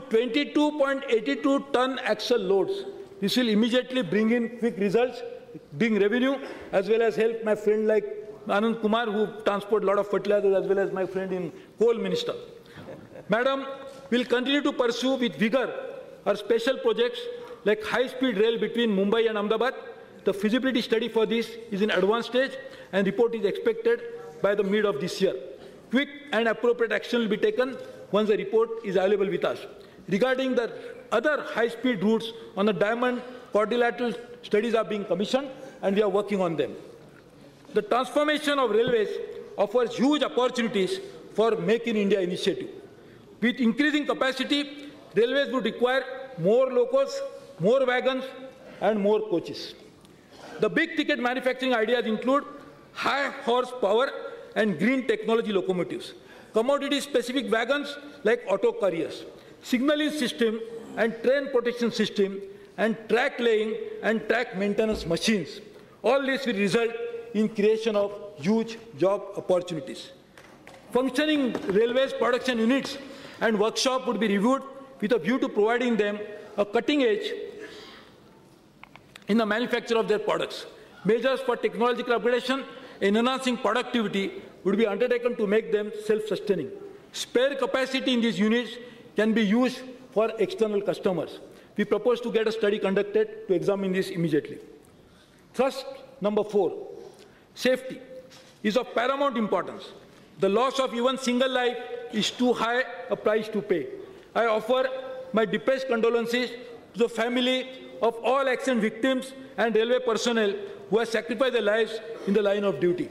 22.82 ton axle loads. This will immediately bring in quick results, bring revenue, as well as help my friend like Anand Kumar, who transport a lot of fertilizers, as well as my friend in coal minister. Madam, we'll continue to pursue with vigor our special projects like high-speed rail between Mumbai and Ahmedabad. The feasibility study for this is in advanced stage and report is expected by the mid of this year. Quick and appropriate action will be taken once the report is available with us. Regarding the other high-speed routes on the Diamond quadrilateral, studies are being commissioned and we are working on them. The transformation of railways offers huge opportunities for Make in India initiative. With increasing capacity, railways would require more locos, more wagons, and more coaches. The big-ticket manufacturing ideas include high horsepower and green technology locomotives, commodity-specific wagons like auto carriers, signaling system and train protection system, and track laying and track maintenance machines. All this will result in creation of huge job opportunities. Functioning railways production units and workshop would be reviewed with a view to providing them a cutting edge in the manufacture of their products. Measures for technological upgradation and enhancing productivity would be undertaken to make them self-sustaining. Spare capacity in these units can be used for external customers. We propose to get a study conducted to examine this immediately. Thrust number 4, safety is of paramount importance. The loss of even single life is too high a price to pay. I offer my deepest condolences to the family of all accident victims and railway personnel who have sacrificed their lives in the line of duty.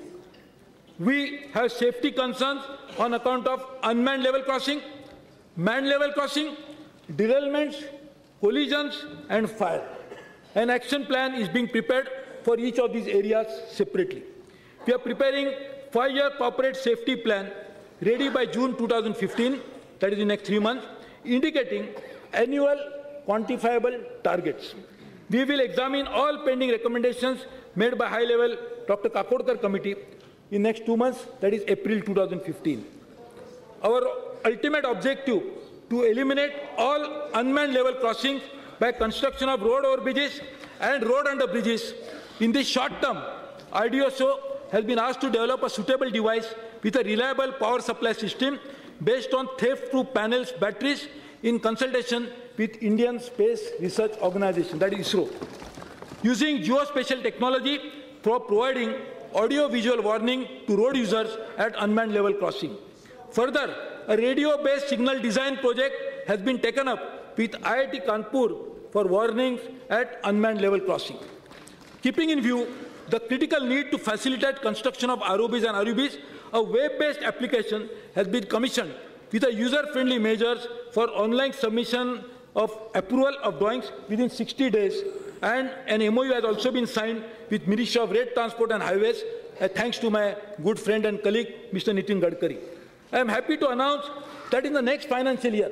We have safety concerns on account of unmanned level crossing, manned level crossing, derailments, collisions, and fire. An action plan is being prepared for each of these areas separately. We are preparing 5-year corporate safety plan ready by June 2015, that is in the next 3 months, indicating annual quantifiable targets. We will examine all pending recommendations made by high-level Dr. Kakodkar committee in next 2 months, that is April 2015. Our ultimate objective to eliminate all unmanned level crossings by construction of road overbridges and road under bridges. In the short term, RDSO has been asked to develop a suitable device with a reliable power supply system based on theft-proof panels, batteries, in consultation with Indian Space Research Organization, that is ISRO, using geospatial technology for providing audio-visual warning to road users at unmanned level crossing. Further, a radio-based signal design project has been taken up with IIT Kanpur for warnings at unmanned level crossing. Keeping in view the critical need to facilitate construction of ROBs and RUBs, a web-based application has been commissioned with a user-friendly measures for online submission of approval of drawings within 60 days, and an MOU has also been signed with Ministry of Road Transport and Highways, thanks to my good friend and colleague, Mr. Nitin Gadkari. I am happy to announce that in the next financial year,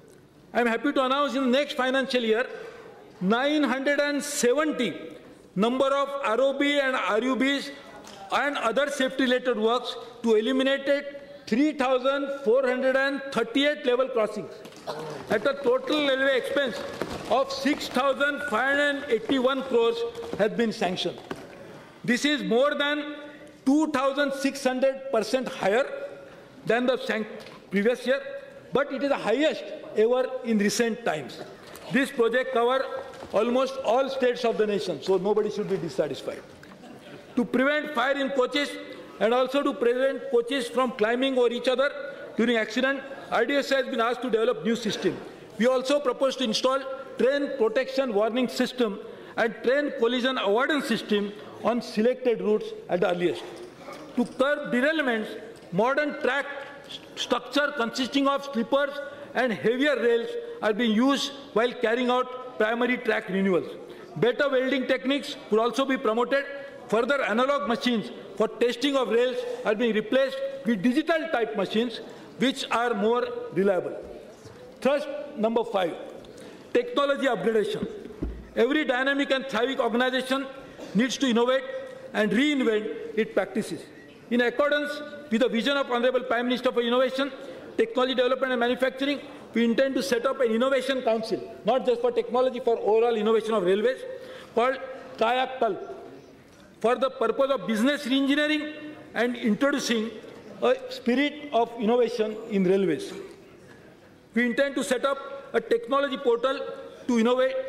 970 number of ROB and RUBs and other safety-related works to eliminate 3,438 level crossings at a total railway expense of 6,581 crores has been sanctioned. This is more than 2,600% higher than the previous year, but it is the highest ever in recent times. This project covers almost all states of the nation, so nobody should be dissatisfied. To prevent fire in coaches and also to prevent coaches from climbing over each other during accident, IDSO has been asked to develop new system. We also propose to install train protection warning system and train collision avoidance system on selected routes at the earliest. To curb derailments, modern track structure consisting of sleepers and heavier rails are being used while carrying out primary track renewals. Better welding techniques could also be promoted. Further, analog machines for testing of rails are being replaced with digital type machines which are more reliable. Thrust number 5, technology upgradation. Every dynamic and thriving organization needs to innovate and reinvent its practices. In accordance with the vision of Honorable Prime Minister for Innovation, Technology Development and Manufacturing, we intend to set up an innovation council, not just for technology, for overall innovation of railways, called Kayakalp, for the purpose of business reengineering and introducing a spirit of innovation in railways. We intend to set up a technology portal to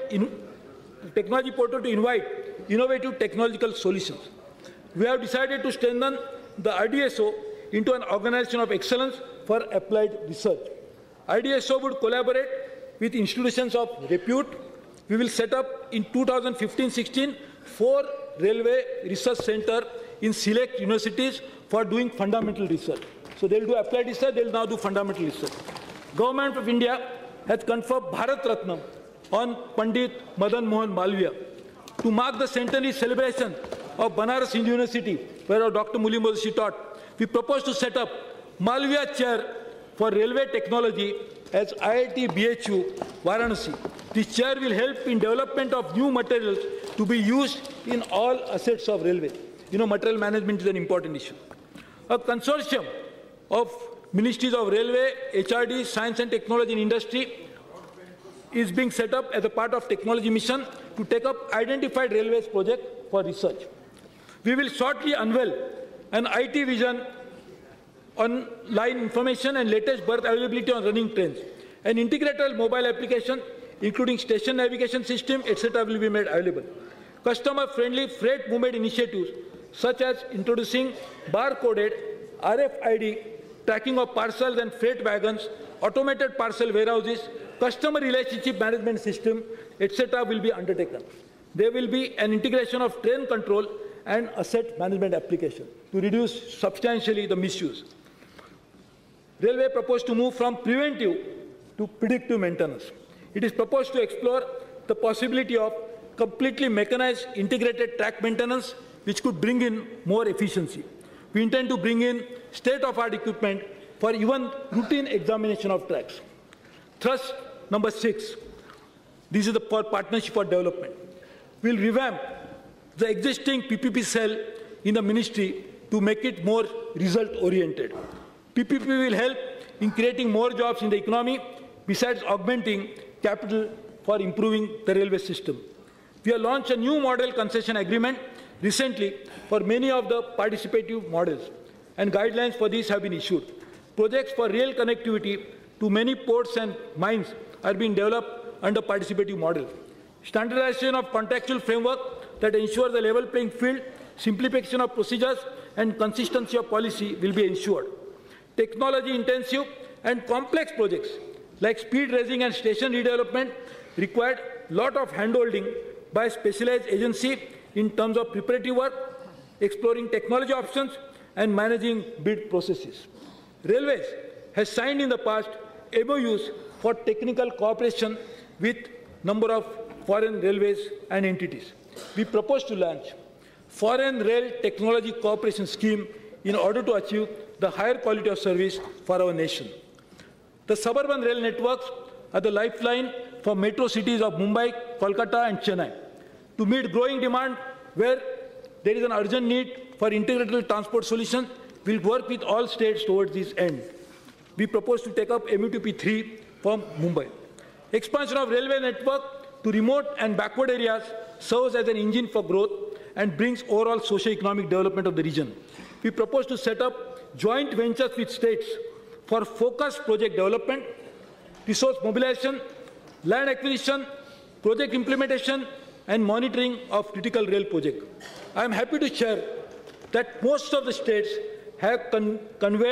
invite innovative technological solutions. We have decided to strengthen the IDSO into an organization of excellence for applied research. IDSO would collaborate with institutions of repute. We will set up in 2015-16 4 railway research centers in select universities for doing fundamental research. So they'll do applied research, they'll now do fundamental research. Government of India has conferred Bharat Ratna on Pandit Madan Mohan Malviya to mark the centenary celebration of Banaras Hindu University, where Dr. Muli Modashi taught. We propose to set up Malviya Chair for Railway Technology as IIT BHU, Varanasi. This chair will help in development of new materials to be used in all assets of railway. You know, material management is an important issue. A consortium of ministries of railway, HRD, science and technology and industry is being set up as a part of technology mission to take up identified railways project for research. We will shortly unveil an IT vision on line information and latest berth availability on running trains. An integrated mobile application, including station navigation system, etc., will be made available. Customer-friendly freight movement initiatives, such as introducing bar-coded RFID tracking of parcels and freight wagons, automated parcel warehouses, customer relationship management system, etc., will be undertaken. There will be an integration of train control and asset management application to reduce substantially the misuse. Railway proposed to move from preventive to predictive maintenance. It is proposed to explore the possibility of completely mechanized integrated track maintenance, which could bring in more efficiency. We intend to bring in state-of-the-art equipment for even routine examination of tracks. Thrust number 6, this is the partnership for development. We'll revamp the existing PPP cell in the ministry to make it more result-oriented. PPP will help in creating more jobs in the economy, besides augmenting capital for improving the railway system. We have launched a new model concession agreement recently for many of the participative models, and guidelines for these have been issued. Projects for rail connectivity to many ports and mines are being developed under participative model. Standardization of contractual framework that ensures the level playing field, simplification of procedures, and consistency of policy will be ensured. Technology-intensive and complex projects like speed raising and station redevelopment required a lot of handholding by specialized agency in terms of preparatory work, exploring technology options, and managing bid processes. Railways has signed in the past MOUs for technical cooperation with number of foreign railways and entities. We propose to launch Foreign Rail Technology Cooperation Scheme in order to achieve the higher quality of service for our nation. The suburban rail networks are the lifeline for metro cities of Mumbai, Kolkata, and Chennai. To meet growing demand where there is an urgent need for integrated transport solutions, we'll work with all states towards this end. We propose to take up MUTP3 from Mumbai. Expansion of railway network to remote and backward areas serves as an engine for growth and brings overall socio-economic development of the region. We propose to set up joint ventures with states for focused project development, resource mobilization, land acquisition, project implementation, and monitoring of critical rail projects. I am happy to share that most of the states have conveyed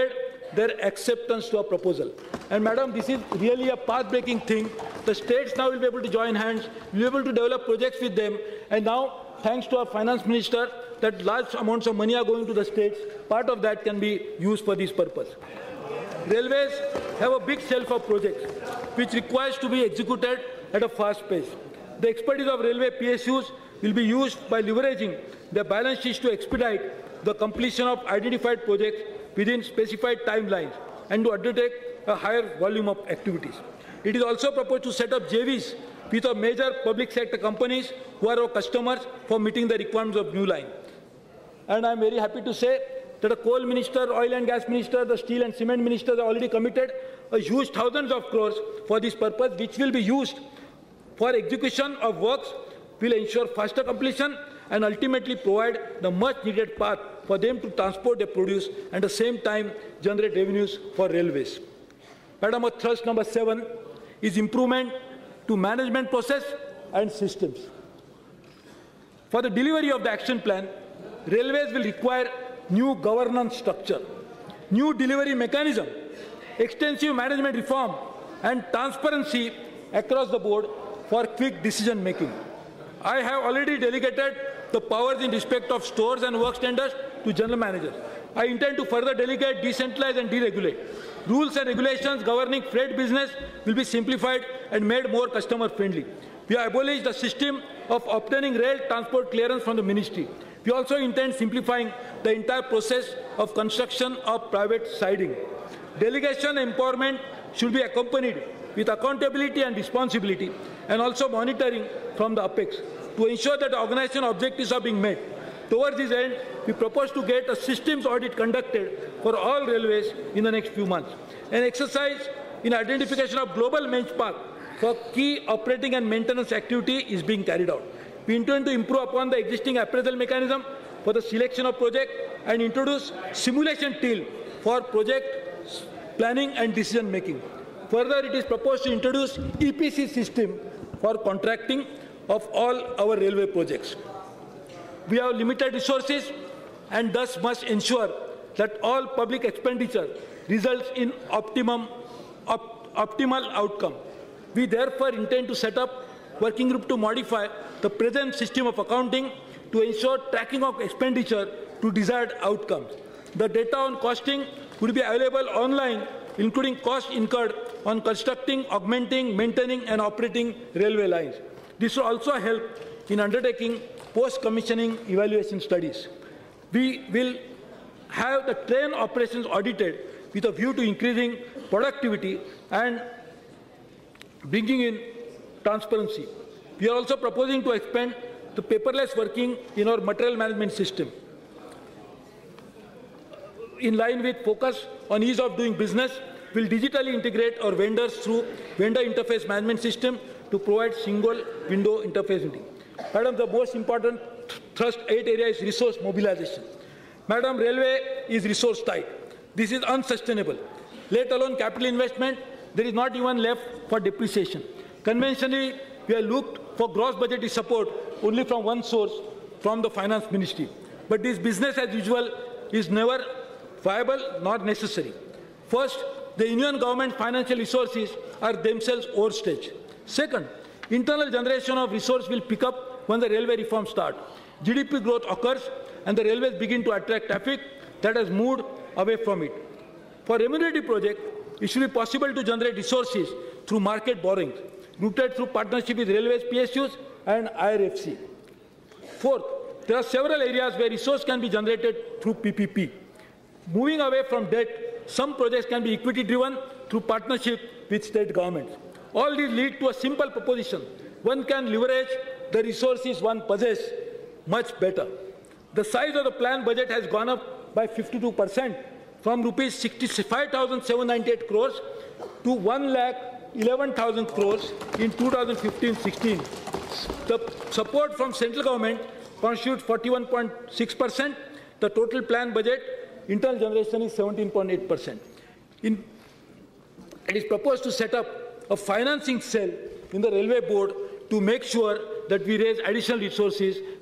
their acceptance to a proposal. And Madam, this is really a path-breaking thing. The states now will be able to join hands, will be able to develop projects with them, and now, thanks to our finance minister, that large amounts of money are going to the states. Part of that can be used for this purpose. Railways have a big shelf of projects which requires to be executed at a fast pace. The expertise of railway PSUs will be used by leveraging their balance sheets to expedite the completion of identified projects within specified timelines and to undertake a higher volume of activities. It is also proposed to set up JVs with our major public sector companies who are our customers for meeting the requirements of new line. And I am very happy to say that the coal minister, oil and gas minister, the steel and cement ministers are already committed a huge thousands of crores for this purpose, which will be used for execution of works, will ensure faster completion and ultimately provide the much needed path for them to transport their produce and at the same time generate revenues for railways. Madam, thrust number 7 is improvement to management process and systems. For the delivery of the action plan, railways will require new governance structure, new delivery mechanism, extensive management reform, and transparency across the board for quick decision making. I have already delegated the powers in respect of stores and work standards to general managers. I intend to further delegate, decentralize, and deregulate. Rules and regulations governing freight business will be simplified and made more customer friendly. We have abolished the system of obtaining rail transport clearance from the ministry. We also intend simplifying the entire process of construction of private siding. Delegation empowerment should be accompanied with accountability and responsibility, and also monitoring from the apex to ensure that the organization objectives are being met. Towards this end, we propose to get a systems audit conducted for all railways in the next few months. An exercise in identification of global benchmark for key operating and maintenance activity is being carried out. We intend to improve upon the existing appraisal mechanism for the selection of project and introduce simulation tool for project planning and decision making. Further, it is proposed to introduce EPC system for contracting of all our railway projects. We have limited resources and thus must ensure that all public expenditure results in optimal outcome. We therefore intend to set up working group to modify the present system of accounting to ensure tracking of expenditure to desired outcomes. The data on costing would be available online, including costs incurred on constructing, augmenting, maintaining, and operating railway lines. This will also help in undertaking post-commissioning evaluation studies. We will have the train operations audited with a view to increasing productivity and bringing in transparency. We are also proposing to expand the paperless working in our material management system. In line with focus on ease of doing business, we will digitally integrate our vendors through vendor interface management system to provide single window interface. Madam, the most important thrust 8 area is resource mobilization. Madam, railway is resource tight. This is unsustainable. Let alone capital investment, there is not even left for depreciation. Conventionally, we have looked for gross budgetary support only from one source, from the finance ministry. But this business as usual is never viable nor necessary. First, the Union government financial resources are themselves overstretched. Second, internal generation of resource will pick up when the railway reform starts. GDP growth occurs and the railways begin to attract traffic that has moved away from it. For remunerative project, it should be possible to generate resources through market borrowings, rooted through partnership with railways, PSUs, and IRFC. Fourth, there are several areas where resource can be generated through PPP. Moving away from debt, some projects can be equity-driven through partnership with state governments. All these lead to a simple proposition. One can leverage the resources one possesses much better. The size of the planned budget has gone up by 52% from rupees 65,798 crores to 1,11,000 crores in 2015-16. The support from central government constitutes 41.6%. The total planned budget internal generation is 17.8%. It is proposed to set up a financing cell in the railway board to make sure that we raise additional resources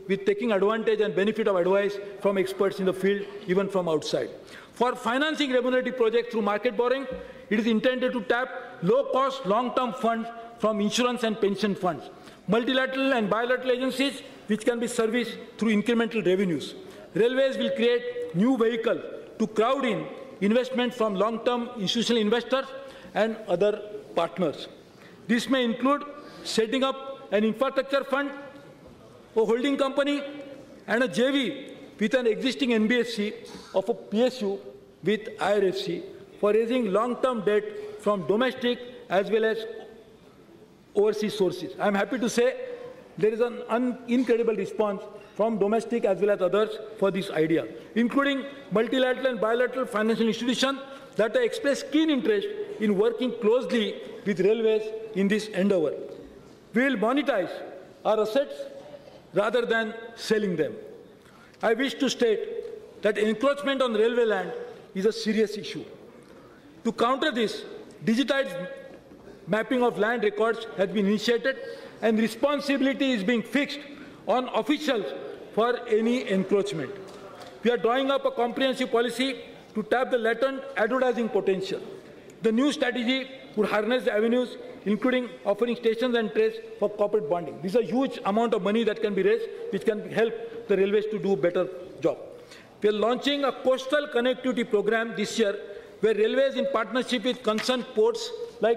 with taking advantage and benefit of advice from experts in the field, even from outside. For financing remunerative projects through market borrowing, it is intended to tap low-cost, long-term funds from insurance and pension funds, multilateral and bilateral agencies which can be serviced through incremental revenues. Railways will create new vehicle to crowd in investment from long-term institutional investors and other partners. This may include setting up an infrastructure fund, a holding company, and a JV with an existing NBFC of a PSU with IRFC for raising long-term debt from domestic as well as overseas sources. I am happy to say there is an incredible response from domestic as well as others for this idea, including multilateral and bilateral financial institutions that have expressed keen interest in working closely with railways in this endeavor. We will monetize our assets rather than selling them. I wish to state that encroachment on railway land is a serious issue. To counter this, digitized mapping of land records has been initiated and responsibility is being fixed on officials for any encroachment. We are drawing up a comprehensive policy to tap the latent advertising potential. The new strategy would harness the avenues, including offering stations and trays for corporate bonding. This is a huge amount of money that can be raised, which can help the railways to do a better job. We are launching a coastal connectivity program this year, where railways, in partnership with concerned ports like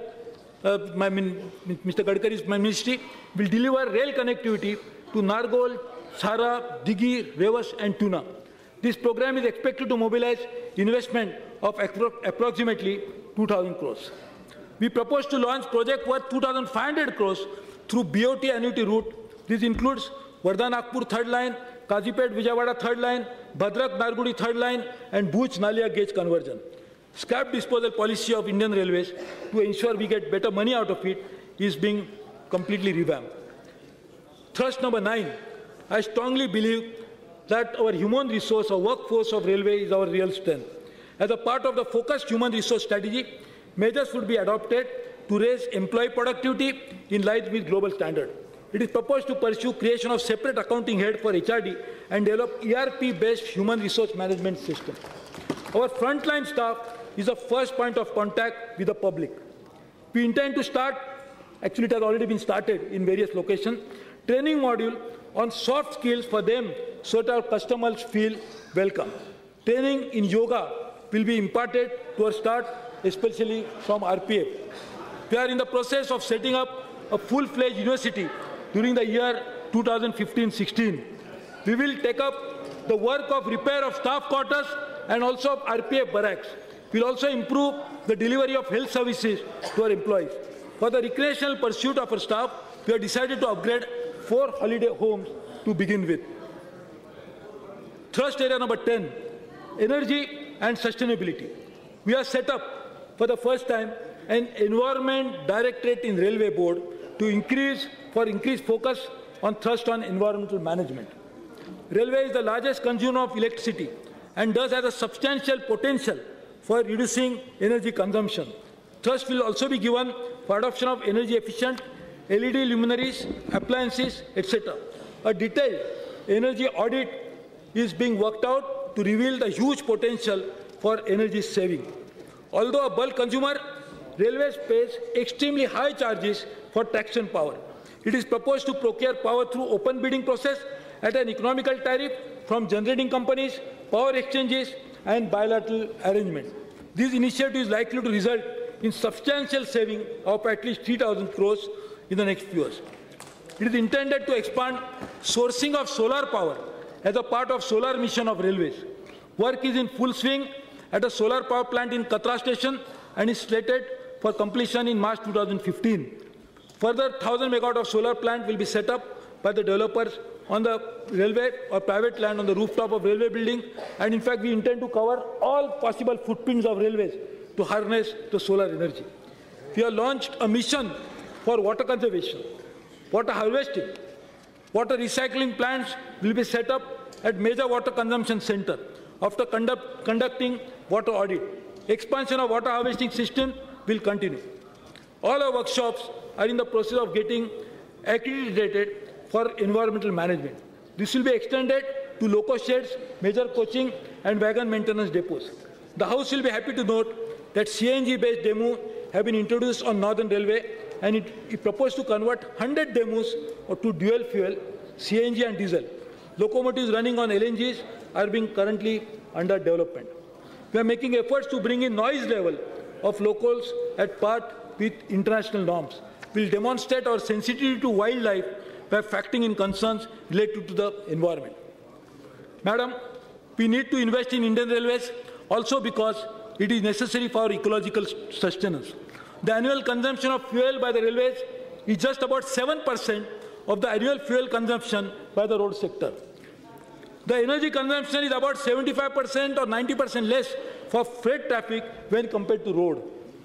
Mr. Gadkari's ministry, will deliver rail connectivity to Nargol, Chhara, Dighi, Revas, and Tuna. This program is expected to mobilize investment of approximately 2,000 crores. We propose to launch project worth 2,500 crores through BOT annuity route. This includes Wardha-Nagpur third line, Kazipet-Vijayawada third line, Bhadrak-Nargudi third line, and Bhuj-Nalia gauge conversion. Scrap disposal policy of Indian Railways to ensure we get better money out of it is being completely revamped. Thrust number 9, I strongly believe that our human resource or workforce of railway is our real strength. As a part of the focused human resource strategy, measures would be adopted to raise employee productivity in line with global standards. It is proposed to pursue creation of separate accounting head for HRD and develop ERP-based human resource management system. Our frontline staff is the first point of contact with the public. We intend to start, actually it has already been started in various locations, training module on soft skills for them so that our customers feel welcome. Training in yoga will be imparted to our staff, especially from RPF. We are in the process of setting up a full-fledged university during the year 2015-16. We will take up the work of repair of staff quarters and also of RPF barracks. We will also improve the delivery of health services to our employees. For the recreational pursuit of our staff, we have decided to upgrade 4 holiday homes to begin with. Thrust area number 10, energy and sustainability. We have set up for the first time an environment directorate in Railway Board to increase focus on thrust on environmental management. Railway is the largest consumer of electricity and thus has a substantial potential for reducing energy consumption. Thrust will also be given for adoption of energy efficient LED luminaries, appliances, etc. A detailed energy audit is being worked out to reveal the huge potential for energy saving. Although a bulk consumer, Railways pays extremely high charges for traction power. It is proposed to procure power through open bidding process at an economical tariff from generating companies, power exchanges, and bilateral arrangement. This initiative is likely to result in substantial saving of at least 3,000 crores in the next few years. It is intended to expand sourcing of solar power as a part of solar mission of railways. Work is in full swing at a solar power plant in Katra station and is slated for completion in March 2015. Further 1,000 megawatt of solar plant will be set up by the developers on the railway or private land on the rooftop of railway building, and in fact we intend to cover all possible footprints of railways to harness the solar energy. We have launched a mission for water conservation, water harvesting. Water recycling plants will be set up at major water consumption center after conducting water audit. Expansion of water harvesting system will continue. All our workshops are in the process of getting accredited for environmental management. This will be extended to loco sheds, major coaching and wagon maintenance depots. The House will be happy to note that CNG-based demo have been introduced on Northern Railway, and it proposed to convert 100 demos to dual fuel, CNG and diesel. Locomotives running on LNGs are being currently under development. We are making efforts to bring in noise level of locals at par with international norms. We will demonstrate our sensitivity to wildlife by factoring in concerns related to the environment. Madam, we need to invest in Indian Railways also because it is necessary for ecological sustenance. The annual consumption of fuel by the railways is just about 7% of the annual fuel consumption by the road sector. The energy consumption is about 75% or 90% less for freight traffic when compared to road.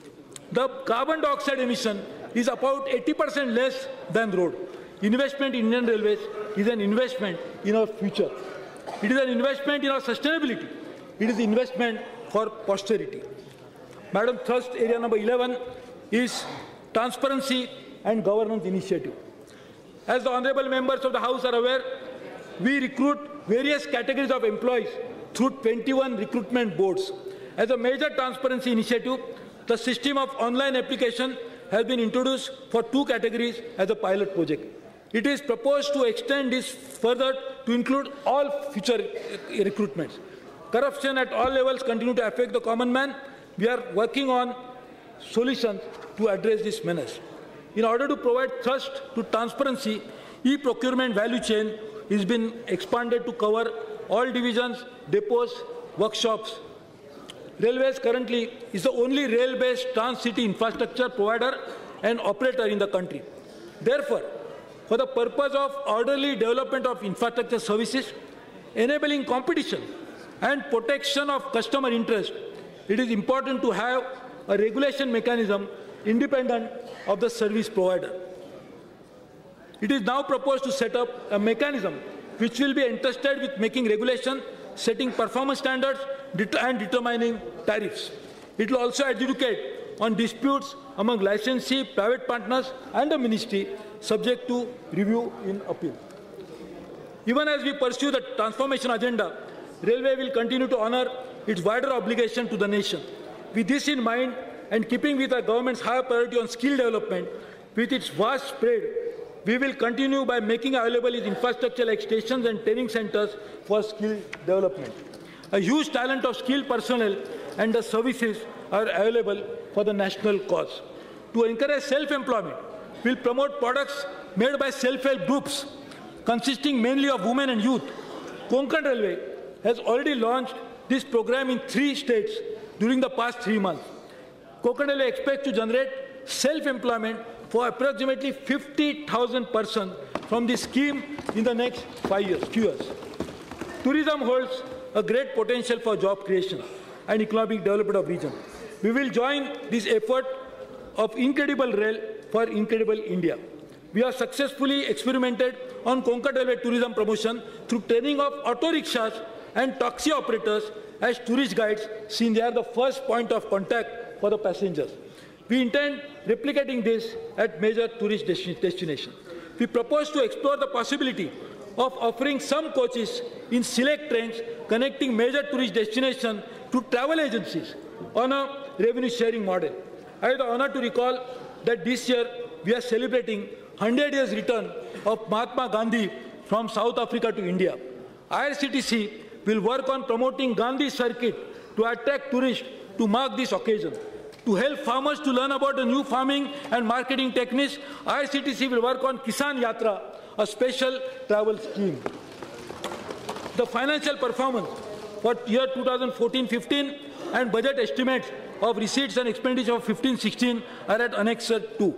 The carbon dioxide emission is about 80% less than road. Investment in Indian Railways is an investment in our future. It is an investment in our sustainability. It is investment for posterity. Madam, thrust area number 11 is transparency and governance initiative. As the honorable members of the House are aware, we recruit various categories of employees through 21 recruitment boards. As a major transparency initiative, the system of online application has been introduced for 2 categories as a pilot project. It is proposed to extend this further to include all future recruitments. Corruption at all levels continues to affect the common man. We are working on solutions to address this menace. In order to provide thrust to transparency, e-procurement value chain has been expanded to cover all divisions, depots, workshops. Railways currently is the only rail-based trans-city infrastructure provider and operator in the country. Therefore, for the purpose of orderly development of infrastructure services, enabling competition and protection of customer interest, it is important to have a regulation mechanism independent of the service provider. It is now proposed to set up a mechanism which will be entrusted with making regulation, setting performance standards, and determining tariffs. It will also adjudicate on disputes among licensee, private partners, and the ministry, subject to review in appeal. Even as we pursue the transformation agenda, Railway will continue to honor its wider obligation to the nation. With this in mind, and keeping with our government's higher priority on skill development, with its vast spread, we will continue by making available its infrastructure like stations and training centers for skill development. A huge talent of skilled personnel and the services are available for the national cause. To encourage self-employment, we will promote products made by self-help groups consisting mainly of women and youth. Konkan Railway has already launched this program in 3 states during the past 3 months. Konkan Railway expects to generate self-employment for approximately 50,000 persons from this scheme in the next 5 years. Tourism holds a great potential for job creation and economic development of region. We will join this effort of Incredible Rail for Incredible India. We have successfully experimented on Konkan Railway tourism promotion through training of auto rickshaws and taxi operators as tourist guides, since they are the first point of contact for the passengers. We intend replicating this at major tourist destinations. We propose to explore the possibility of offering some coaches in select trains connecting major tourist destinations to travel agencies on a revenue sharing model. I have the honor to recall that this year we are celebrating 100 years return of Mahatma Gandhi from South Africa to India. IRCTC will work on promoting Gandhi Circuit to attract tourists to mark this occasion. To help farmers to learn about the new farming and marketing techniques, IRCTC will work on Kisan Yatra, a special travel scheme. The financial performance for year 2014-15 and budget estimates of receipts and expenditure of 15-16 are at Annex 2.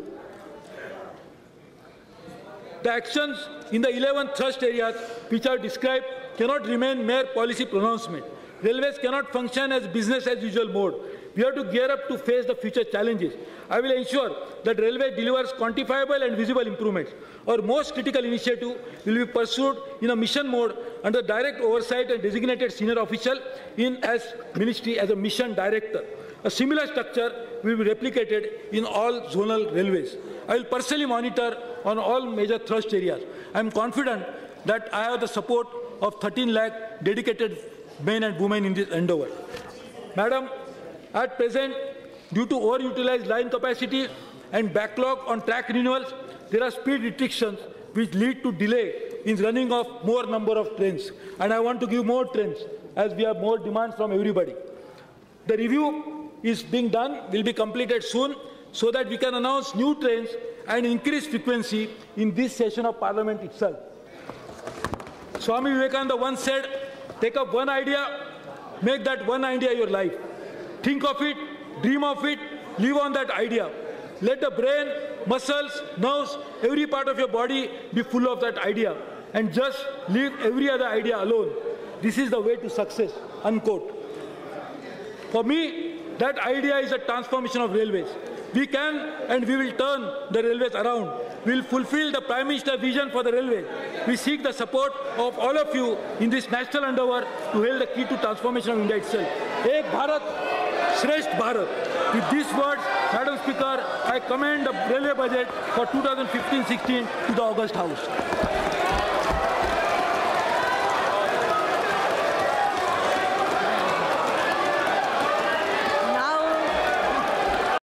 The actions in the 11 thrust areas which are described cannot remain mere policy pronouncement. Railways cannot function as business as usual mode. We have to gear up to face the future challenges. I will ensure that Railway delivers quantifiable and visible improvements. Our most critical initiative will be pursued in a mission mode under direct oversight and designated senior official as ministry as a mission director. A similar structure will be replicated in all zonal railways. I will personally monitor on all major thrust areas. I am confident that I have the support of 13 lakh dedicated men and women in this endeavor. Madam, at present, due to overutilized line capacity and backlog on track renewals, there are speed restrictions which lead to delay in running of more number of trains. And I want to give more trains as we have more demands from everybody. The review is being done, will be completed soon, so that we can announce new trains and increase frequency in this session of Parliament itself. Swami Vivekananda once said, take up one idea, make that one idea your life. Think of it, dream of it, live on that idea. Let the brain, muscles, nerves, every part of your body be full of that idea, and just leave every other idea alone. This is the way to success, unquote. For me, that idea is a transformation of railways. We can and we will turn the railways around. We will fulfill the Prime Minister's vision for the railways. We seek the support of all of you in this national endeavor to hold the key to transformation of India itself. Ek Bharat, Shresth Bharat. With these words, Madam Speaker, I commend the railway budget for 2015-16 to the August House.